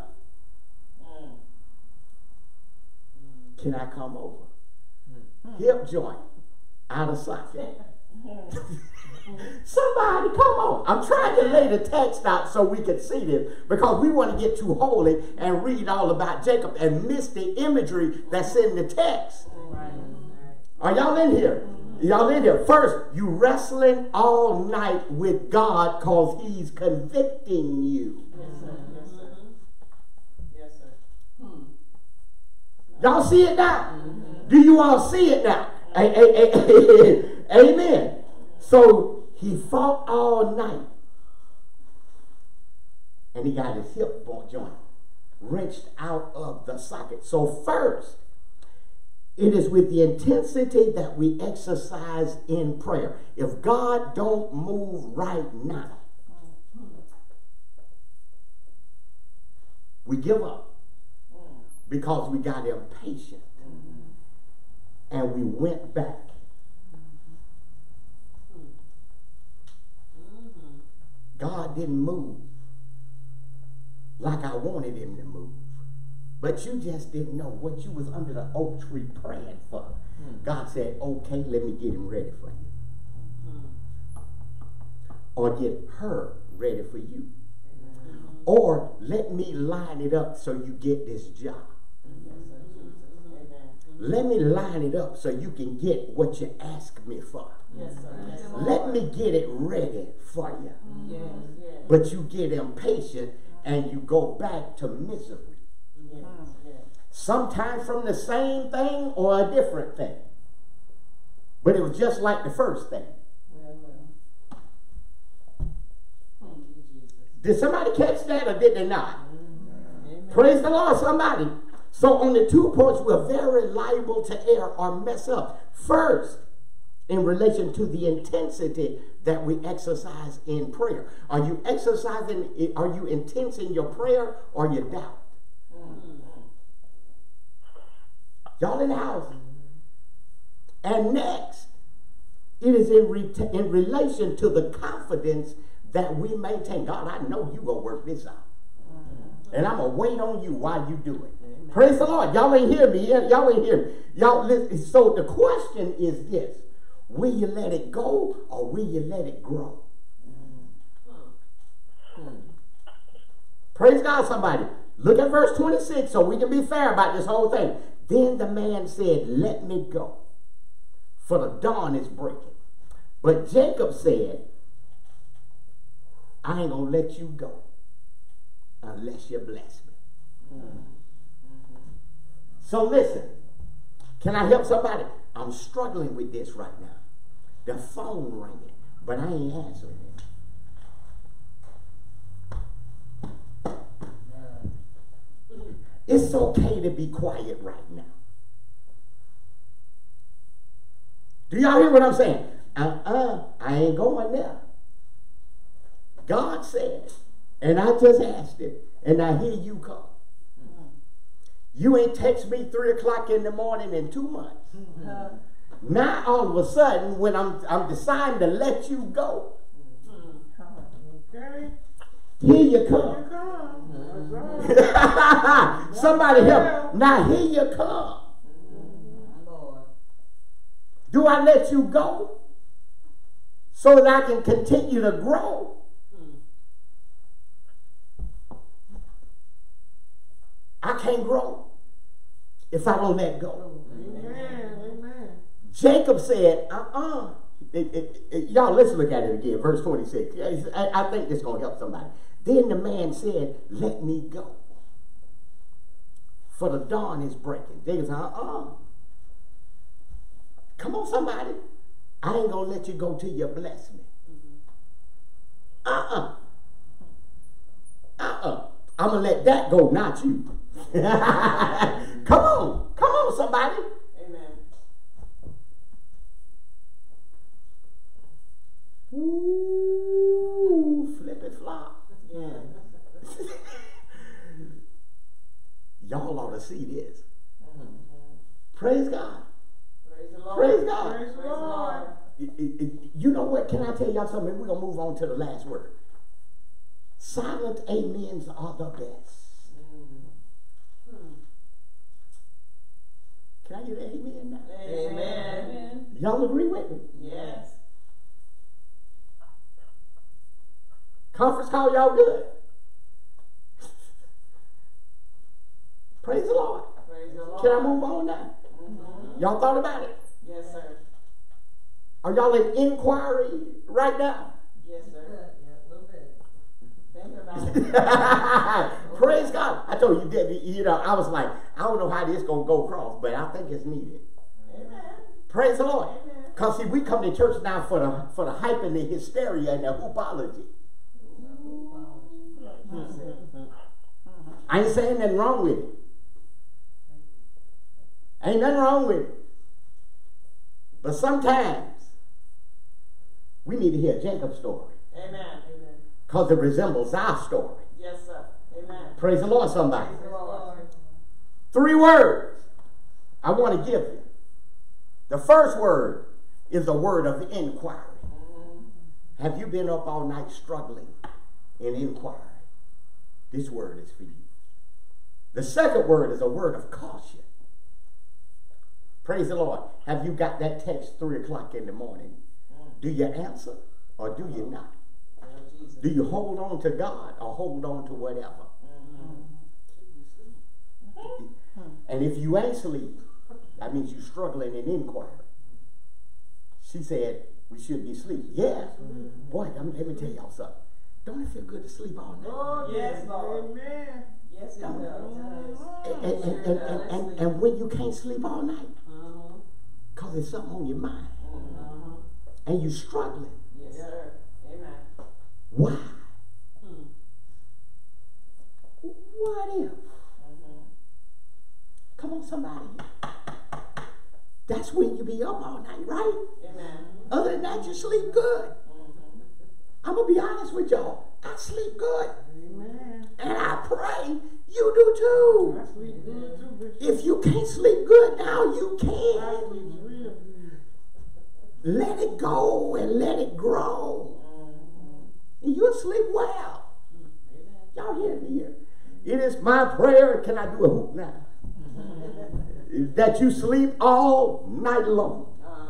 S1: Can I come over? Hip joint out of socket. Somebody come on. I'm trying to lay the text out so we can see this, because we want to get too holy and read all about Jacob and miss the imagery that's in the text. Are y'all in here? Y'all in here? First, you wrestling all night with God because he's convicting you.
S3: Yes, sir. Yes, sir. Yes, sir.
S1: Y'all see it now? Do you all see it now? Amen. So he fought all night and he got his hip joint wrenched out of the socket. So first, it is with the intensity that we exercise in prayer. If God don't move right now, we give up because we got impatient and we went back. God didn't move like I wanted him to move. But you just didn't know what you was under the oak tree praying for. God said, okay, let me get him ready for you. Or get her ready for you. Or let me line it up so you get this job. Let me line it up so you can get what you ask me for.
S3: Yes, sir.
S1: Let me get it ready for you.
S3: Yes, yes.
S1: But you get impatient and you go back to misery.
S3: Yes, yes.
S1: Sometimes from the same thing or a different thing. But it was just like the first thing.
S3: Thank you, Jesus.
S1: Did somebody catch that or did they not?
S3: Amen.
S1: Praise the Lord, somebody. So on the 2 points, we're very liable to err or mess up. First, in relation to the intensity that we exercise in prayer. Are you intense in your prayer or you doubt? Y'all in the house? And next, it is in relation to the confidence that we maintain. God, I know you gonna work this out. And I'm gonna wait on you while you do it. Amen. Praise the Lord. Y'all ain't hear me. Y'all ain't hear me. Y'all listen. So the question is this: will you let it go or will you let it grow? Praise God, somebody. Look at verse 26 so we can be fair about this whole thing. Then the man said, let me go, for the dawn is breaking. But Jacob said, I ain't going to let you go unless you bless me. So listen, can I help somebody? I'm struggling with this right now. The phone ringing, but I ain't answering it. It's okay to be quiet right now. Do y'all hear what I'm saying? I ain't going there. God said, and I just asked it, and I hear you come. You ain't text me 3 o'clock in the morning in 2 months. Now all of a sudden, when I'm deciding to let you go,
S2: Okay.
S1: here you
S2: Here
S1: come.
S2: you come. That's right.
S1: Somebody help. Now here you come.
S3: Lord.
S1: Do I let you go so that I can continue to grow? I can't grow if I don't let go.
S2: Amen. Amen.
S1: Jacob said, y'all, let's look at it again. Verse 26. I think this is going to help somebody. Then the man said, let me go, for the dawn is breaking. Jacob said, come on, somebody. I ain't going to let you go till you bless me. I'm going to let that go, not you. Come on, somebody.
S3: Amen.
S1: Ooh, flip it flop.
S3: Yeah.
S1: Y'all ought to see this. Praise God.
S3: Praise the Lord.
S1: Praise God.
S2: Praise the Lord.
S1: You know what? Can I tell y'all something? We're going to move on to the last word. Silent amens are the best. Can I get an amen now?
S3: Amen.
S1: Y'all agree with me?
S3: Yes.
S1: Conference call, y'all good? Praise the Lord.
S3: Praise the Lord.
S1: Can I move on now? Y'all thought about it?
S3: Yes, sir.
S1: Are y'all in inquiry right now?
S3: Yes, sir. Yeah, a little bit. Thinking about it.
S1: Praise God. I told you, Debbie, I was like, I don't know how this going to go across, but I think it's needed.
S3: Amen.
S1: Praise the Lord.
S3: Amen.
S1: Because see, we come to church now for the hype and the hysteria and the hoopology. I ain't saying nothing wrong with it. Ain't nothing wrong with it. But sometimes we need to hear Jacob's story.
S3: Amen. Amen.
S1: Because it resembles our story.
S3: Yes, sir. Amen.
S1: Praise the Lord, somebody.
S3: Praise the Lord.
S1: 3 words I want to give you. The first word is a word of inquiry. Have you been up all night struggling in inquiry? This word is for you. The second word is a word of caution. Praise the Lord. Have you got that text 3 o'clock in the morning? Do you answer or do you not? Do you hold on to God or hold on to whatever? And if you ain't asleep, that means you're struggling in inquiry. She said, we should be asleep. Yeah. Boy, let me tell y'all something. Don't it feel good to sleep all night?
S3: Oh, yes, Lord.
S2: Amen.
S3: Yes, it does.
S1: And when you can't sleep all night, because there's something on your mind, and you're struggling.
S3: Yes, sir. Amen.
S1: Why? What if? Come on, somebody. That's when you be up all night, right?
S3: Amen.
S1: Other than that, you sleep good. I'm going to be honest with y'all. I sleep good.
S2: Amen.
S1: And I pray you do too.
S2: I sleep good too, Bishop.
S1: If you can't sleep good now, you
S2: I
S1: can.
S2: sleep real good.
S1: Let it go and let it grow. And you'll sleep well. Y'all hear me here? It is my prayer. Can I do a hoop now? That you sleep all night long.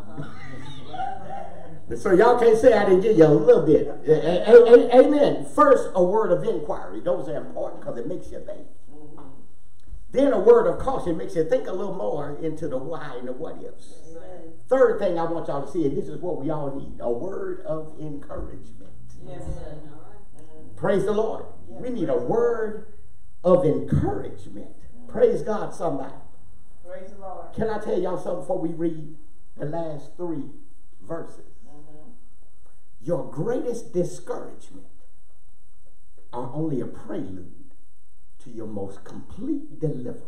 S1: So y'all can't say I didn't give you a little bit. Amen. First, a word of inquiry. Those are important because it makes you think. Then a word of caution makes you think a little more into the why and the what ifs. Third thing I want y'all to see, and this is what we all need, a word of encouragement.
S3: Yes, sir.
S1: Praise the Lord. We need a word of encouragement. Praise God, somebody.
S3: Praise the Lord.
S1: Can I tell y'all something before we read the last 3 verses? Your greatest discouragement are only a prelude to your most complete deliverance.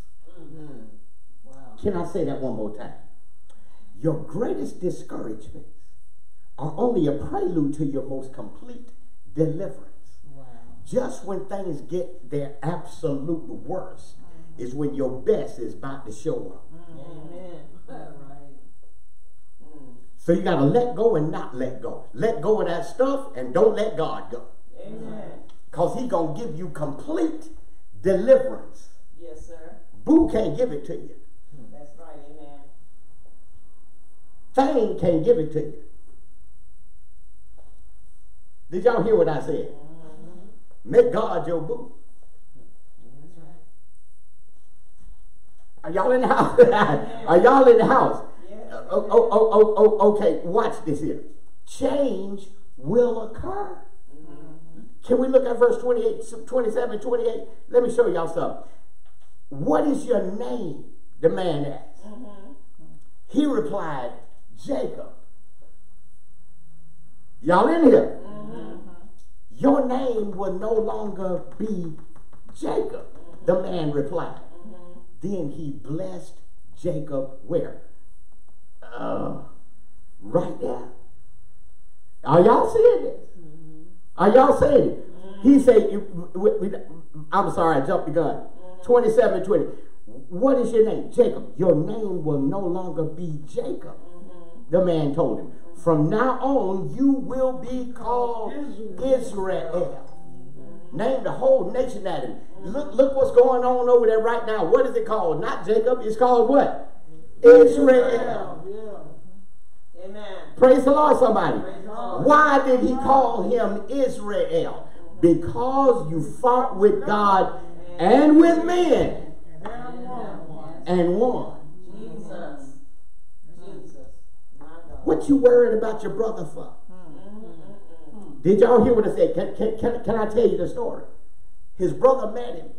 S3: Wow.
S1: Can I say that one more time? Your greatest discouragements are only a prelude to your most complete deliverance.
S3: Wow.
S1: Just when things get their absolute worst is when your best is about to show up.
S3: Amen. Right.
S1: So you got to let go and not let go. Let go of that stuff and don't let God go.
S3: Amen.
S1: Because he's going to give you complete deliverance.
S3: Yes, sir.
S1: Boo can't give it to you.
S3: That's right. Amen.
S1: Fame can't give it to you. Did y'all hear what I said? Make God your boo. Are y'all in the house? Are y'all in the house? Okay, watch this here. Change will occur. Can we look at verse 28, 27, 28? Let me show y'all something. What is your name? The man asked. He replied, Jacob. Y'all in here? Your name will no longer be Jacob, the man replied. Then he blessed Jacob where? Right there. Are y'all seeing this? Are y'all seeing it? He said, I'm sorry, I jumped the gun. 27, 20. What is your name? Jacob. Your name will no longer be Jacob. The man told him. From now on, you will be called Israel. Name the whole nation at him. Look what's going on over there right now. What is it called? Not Jacob. It's called what? Israel.
S3: Amen.
S1: Praise the Lord, somebody. Why did he call him Israel? Because you fought with God and with men and won.
S3: Jesus.
S1: What you worried about your brother for? Did y'all hear what I said? Can I tell you the story? His brother met him.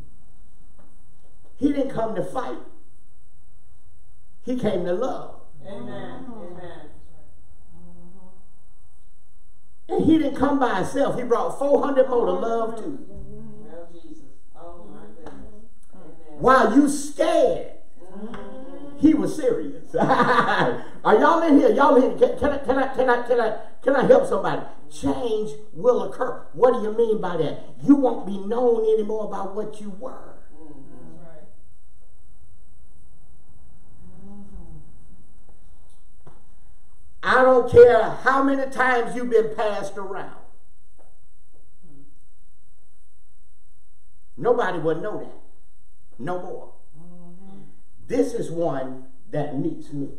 S1: He didn't come to fight. He came to love.
S3: Amen. Amen.
S1: And he didn't come by himself. He brought 400 more to love too.
S3: Well, Jesus. Oh, my goodness. Amen.
S1: While you scared, he was serious. Are y'all in here? Y'all in here? Can I help somebody? Change will occur. What do you mean by that? You won't be known anymore by what you were.
S3: That's right.
S1: I don't care how many times you've been passed around. Nobody will know that. No more. This is one that meets me.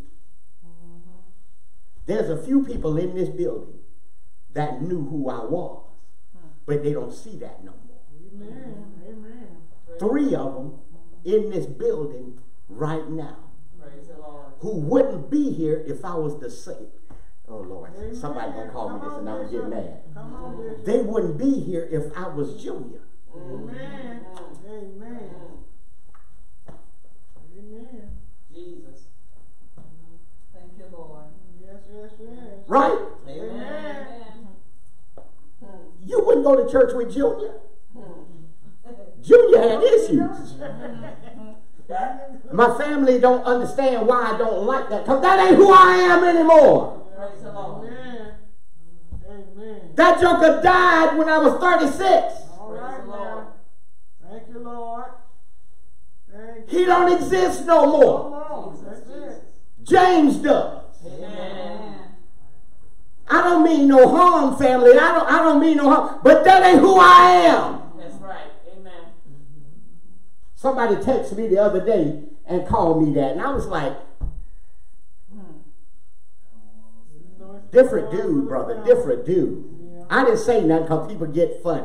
S1: There's a few people in this building that knew who I was, but they don't see that no more.
S2: Amen.
S1: 3 of them in this building right now,
S3: Praise the Lord.
S1: who wouldn't be here if I was the same. Oh Lord, somebody gonna call me this and I'm gonna get mad.
S2: Come on, Bishop.
S1: They wouldn't be here if I was Junior.
S2: Amen. Amen. Amen.
S3: Jesus. Thank you, Lord.
S2: Yes.
S1: Right?
S3: Amen.
S1: You wouldn't go to church with Junior. Junior had issues. My family don't understand why I don't like that, because that ain't who I am anymore.
S3: Praise the Lord.
S2: Amen.
S1: That joker died when I was 36.
S2: All
S3: Praise
S2: right
S3: the Lord.
S2: now. Thank you, Lord. Thank you.
S1: He don't exist no
S2: Come
S1: more.
S2: on. That's it.
S1: James does.
S3: Amen.
S1: I don't mean no harm, family. I don't mean no harm, but that ain't who I am.
S3: That's right. Amen.
S1: Somebody texted me the other day and called me that, and I was like, different dude, brother, different dude. I didn't say nothing because people get funny.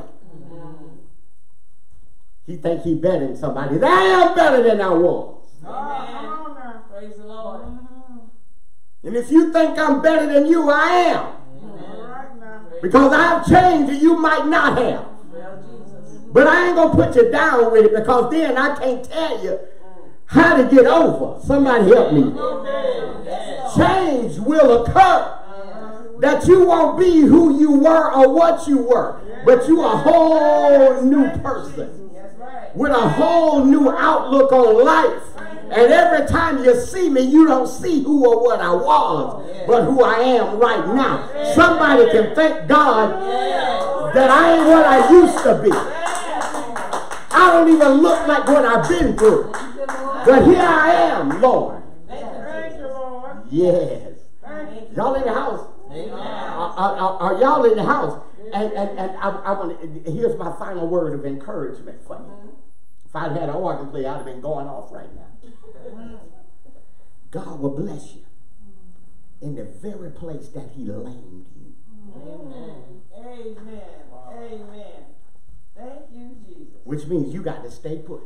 S1: He think he better than somebody. I am better than I was.
S3: Amen. Praise the Lord.
S1: And if you think I'm better than you, I am.
S2: All right now.
S1: Because I've changed and you might not have.
S3: Well, Jesus.
S1: But I ain't going to put you down with it, because then I can't tell you how to get over. Somebody help me. Change will occur. That you won't be who you were or what you were, but you a whole new person with a whole new outlook on life. And every time you see me, you don't see who or what I was, but who I am right now. Somebody can thank God that I ain't what I used to be. I don't even look like what I've been through. But here I am, Lord.
S2: Thank you, Lord.
S1: Yes. Y'all in the house? Are y'all in the house? And I want to, here's my final word of encouragement for you. If I'd had an organ play, I'd have been going off right now. God will bless you in the very place that he lamed you.
S3: Amen. Amen. Amen. Thank you, Jesus.
S1: Which means you got to stay put.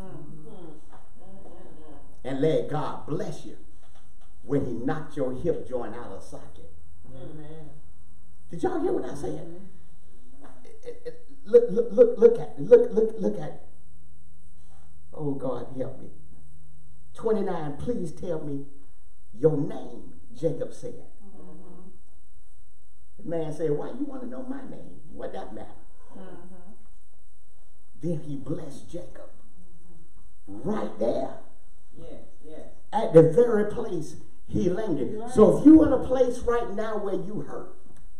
S1: And let God bless you when he knocked your hip joint out of socket.
S3: Amen.
S1: Did y'all hear what I said? Look at it. Oh, God, help me. 29, please tell me your name, Jacob said. The man said, why you want to know my name? What that matter? Then he blessed Jacob. Right there.
S3: Yes.
S1: At the very place he landed. So if you're in a place right now where you hurt,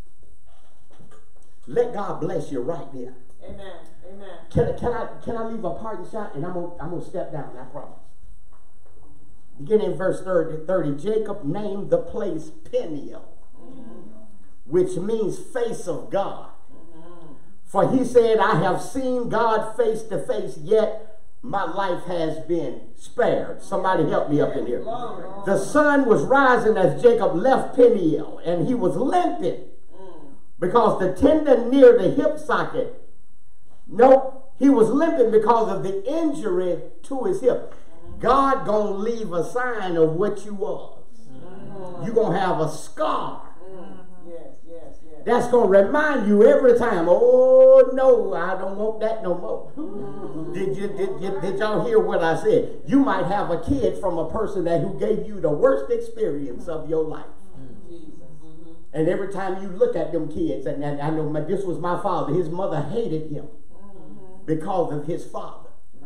S1: let God bless you right there.
S3: Amen.
S1: Can I leave a parting shot? And I'm gonna step down, I promise. Beginning in verse 30, Jacob named the place Peniel, which means face of God. For he said, I have seen God face to face, yet my life has been spared. Somebody help me up in here. The sun was rising as Jacob left Peniel, and he was limping because the tendon near the hip socket, he was limping because of the injury to his hip. God gonna leave a sign of what you was. You're gonna have a scar.
S3: Yes.
S1: That's gonna remind you every time, oh no, I don't want that no more. Did y'all hear what I said? You might have a kid from a person who gave you the worst experience of your life. And every time you look at them kids, and I know this was my father, his mother hated him because of his father.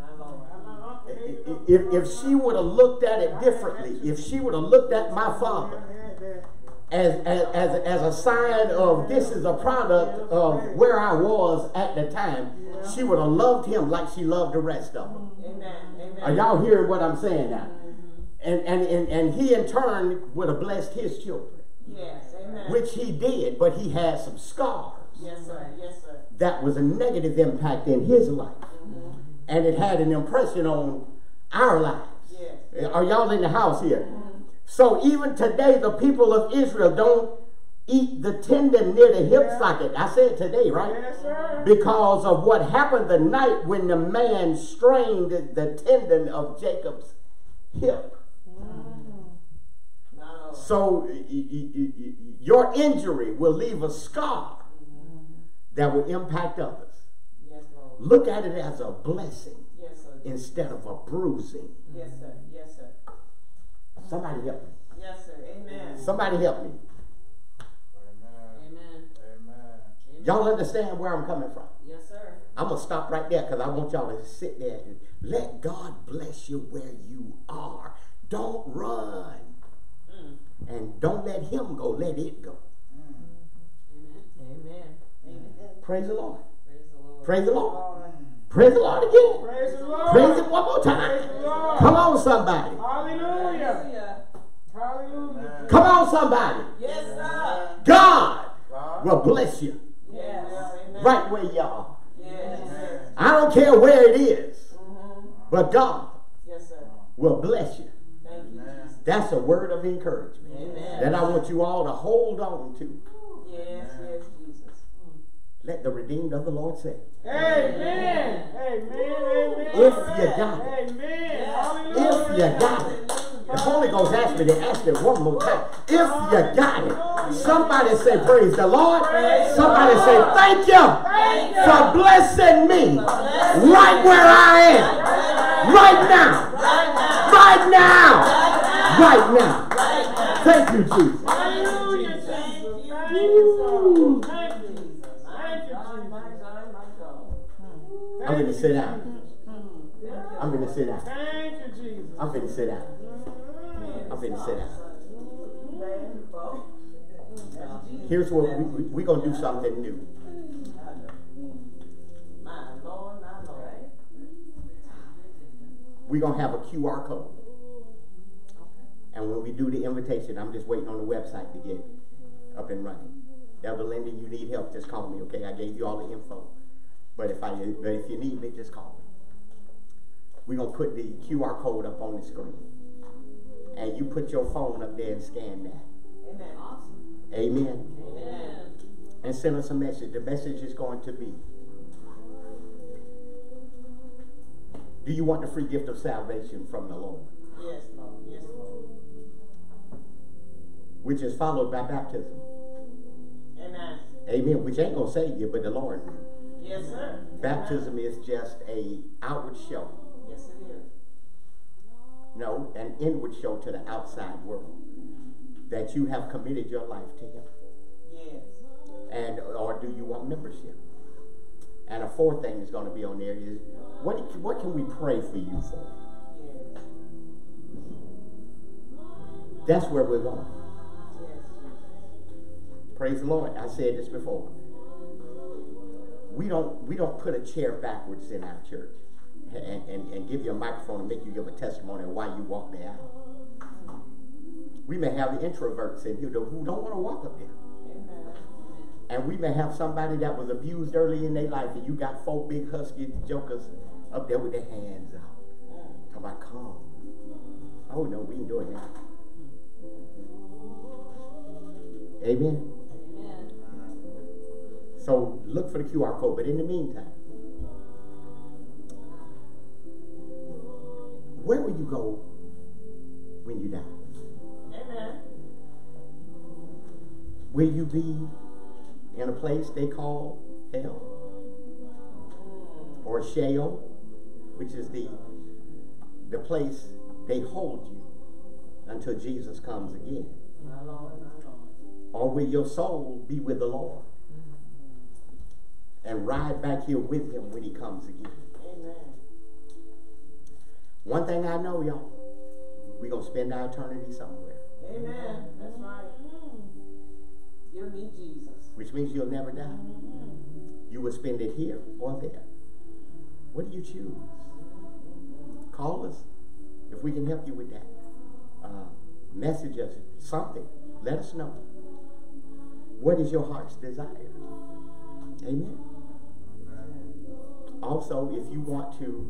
S1: If she would have looked at it differently, if she would have looked at my father as a sign of this is a product of where I was at the time, she would have loved him like she loved the rest of them.
S3: Amen.
S1: Are y'all hearing what I'm saying now? And he in turn would have blessed his children.
S3: Yes, amen.
S1: Which he did, but he had some scars.
S3: Yes, sir.
S1: That was a negative impact in his life. And it had an impression on our lives.
S3: Yes.
S1: Are y'all in the house here? So even today, the people of Israel don't eat the tendon near the hip socket. I said today, right?
S2: Yes, sir.
S1: Because of what happened the night when the man strained the tendon of Jacob's hip. So your injury will leave a scar that will impact others.
S3: Yes, Lord.
S1: Look at it as a blessing
S3: instead
S1: of a bruising.
S3: Yes, sir.
S1: Somebody help me.
S3: Yes, sir. Amen.
S1: Somebody help me.
S3: Amen.
S1: Y'all understand where I'm coming from?
S3: Yes, sir.
S1: I'm going to stop right there because I want y'all to sit there and let God bless you where you are. Don't run. And don't let him go. Let it go.
S3: Amen.
S1: Praise the Lord.
S3: Praise the Lord.
S1: Praise the Lord. Praise the Lord again.
S2: Praise the Lord.
S1: Praise him one more time.
S2: Praise the Lord.
S1: Come on, somebody.
S2: Hallelujah. Hallelujah.
S1: Come on, somebody.
S3: Yes, sir.
S1: God will bless you
S3: Yes. Amen.
S1: right where you are.
S3: Yes.
S1: I don't care where it is, but God
S3: Yes, sir.
S1: will bless you.
S3: Thank you, Jesus.
S1: That's a word of encouragement
S3: Amen.
S1: that I want you all to hold on to.
S3: Yes, Jesus.
S1: Let the redeemed of the Lord say,
S2: Amen. Amen.
S1: if you got it.
S2: Amen.
S1: If you got it. The Holy Ghost asked me to ask it one more time. If you got it. Somebody say praise the Lord. Somebody say thank you for blessing me right where I am. Right now. Right now. Right now. Thank you, Jesus.
S2: Hallelujah.
S3: Thank you.
S2: Thank you.
S3: Thank
S2: Thank you.
S3: you.
S2: Thank you.
S3: My God.
S1: I'm going to sit down. I'm going to sit down.
S2: Thank you, Jesus.
S1: I'm going to sit down. I'm going to sit down. Here's what we're going to do something new.
S3: My Lord, my Lord.
S1: We're going to have a QR code. And And when we do the invitation, I'm just waiting on the website to get up and running. Elder Linda, you need help, just call me, okay? I gave you all the info. But if you need me, just call me. We're going to put the QR code up on the screen. And you put your phone up there and scan that.
S3: Amen. Awesome.
S1: Amen.
S3: Amen.
S1: And send us a message. The message is going to be, do you want the free gift of salvation from the Lord?
S3: Yes, Lord. Yes, Lord.
S1: Which is followed by baptism.
S3: Amen.
S1: Amen. Which ain't going to save you, but the Lord will.
S3: Yes, sir.
S1: Baptism is just an outward show.
S3: Yes, it is.
S1: No, an inward show to the outside world that you have committed your life to Him.
S3: Yes.
S1: And or do you want membership? And a fourth thing that's going to be on there is what can we pray for you for?
S3: Yes.
S1: That's where we're going.
S3: Yes.
S1: Praise the Lord. I said this before. We don't put a chair backwards in our church and give you a microphone and make you give a testimony of why you walk the aisle. We may have the introverts in here who don't want to walk up there.
S3: Amen.
S1: And we may have somebody that was abused early in their life, and you got 4 big husky jokers up there with their hands out. Talk about come. Oh no, we ain't doing that. Amen.
S3: Amen.
S1: So look for the QR code, but in the meantime, where will you go when you die?
S3: Amen.
S1: Will you be in a place they call hell? Or Sheol, which is the place they hold you until Jesus comes again?
S3: My Lord, my Lord.
S1: Or will your soul be with the Lord and ride back here with Him when He comes again?
S3: Amen.
S1: One thing I know, y'all, we're going to spend our eternity somewhere.
S3: Amen. That's right. You'll meet Jesus.
S1: Which means you'll never die. You will spend it here or there. What do you choose? Call us if we can help you with that. Message us something. Let us know. What is your heart's desire? Amen. Also, if you want to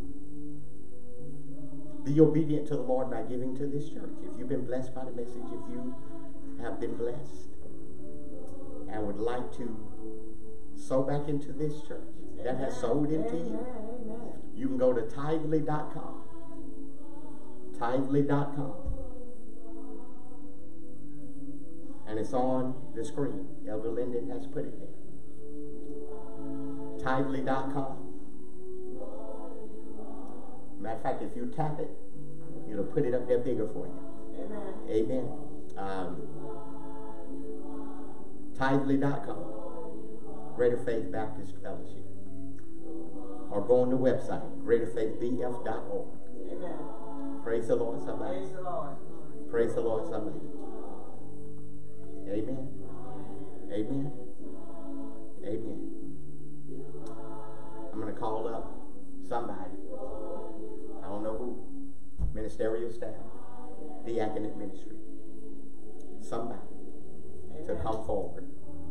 S1: be obedient to the Lord by giving to this church, if you've been blessed by the message, if you have been blessed and would like to sow back into this church that has sowed into you, you can go to tithely.com. Tithely.com. And it's on the screen. Elder Linden has put it there. Tithely.com. Matter of fact, if you tap it, it'll put it up there bigger for you. Amen. Tithely.com. Greater Faith Baptist Fellowship. Or go on the website, greaterfaithbf.org.
S3: Amen.
S1: Praise the Lord, somebody.
S3: Praise the Lord.
S1: Praise the Lord, somebody. Amen. Amen. Amen. I'm going to call up somebody. I don't know who. Ministerial staff. Diaconate ministry. Somebody.
S3: Amen.
S1: To come forward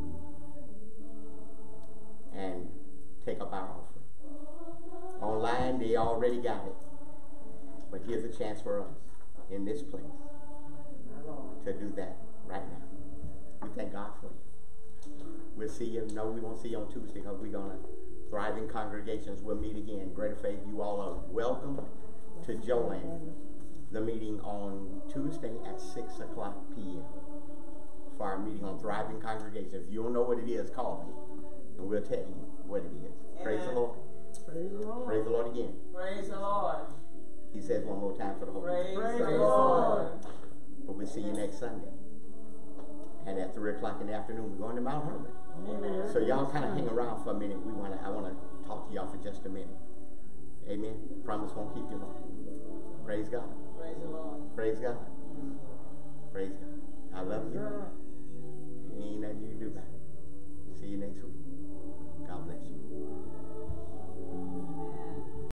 S1: and take up our offering. Online, they already got it. But here's a chance for us in this place to do that right now. We thank God for you. We'll see you. No, we won't see you on Tuesday because we're going to Thriving Congregations. We'll meet again. Greater Faith, you all are welcome to join the meeting on Tuesday at 6 o'clock p.m. for our meeting on Thriving Congregations. If you don't know what it is, call me and we'll tell you what it is. Amen. Praise the Lord.
S2: Praise the Lord.
S1: Praise the Lord again.
S3: Praise the Lord.
S1: He says one more time for the whole
S3: Praise the Lord.
S1: But we'll see you next Sunday. And at 3 o'clock in the afternoon, we're going to Mount Hermon.
S3: Amen.
S1: So y'all kind of hang around for a minute. I want to talk to y'all for just a minute. Amen. Promise won't keep you long. Praise God.
S3: Praise the Lord.
S1: Praise God. Praise God. I love you. Ain't nothing you can do about it. See you next week. God bless you.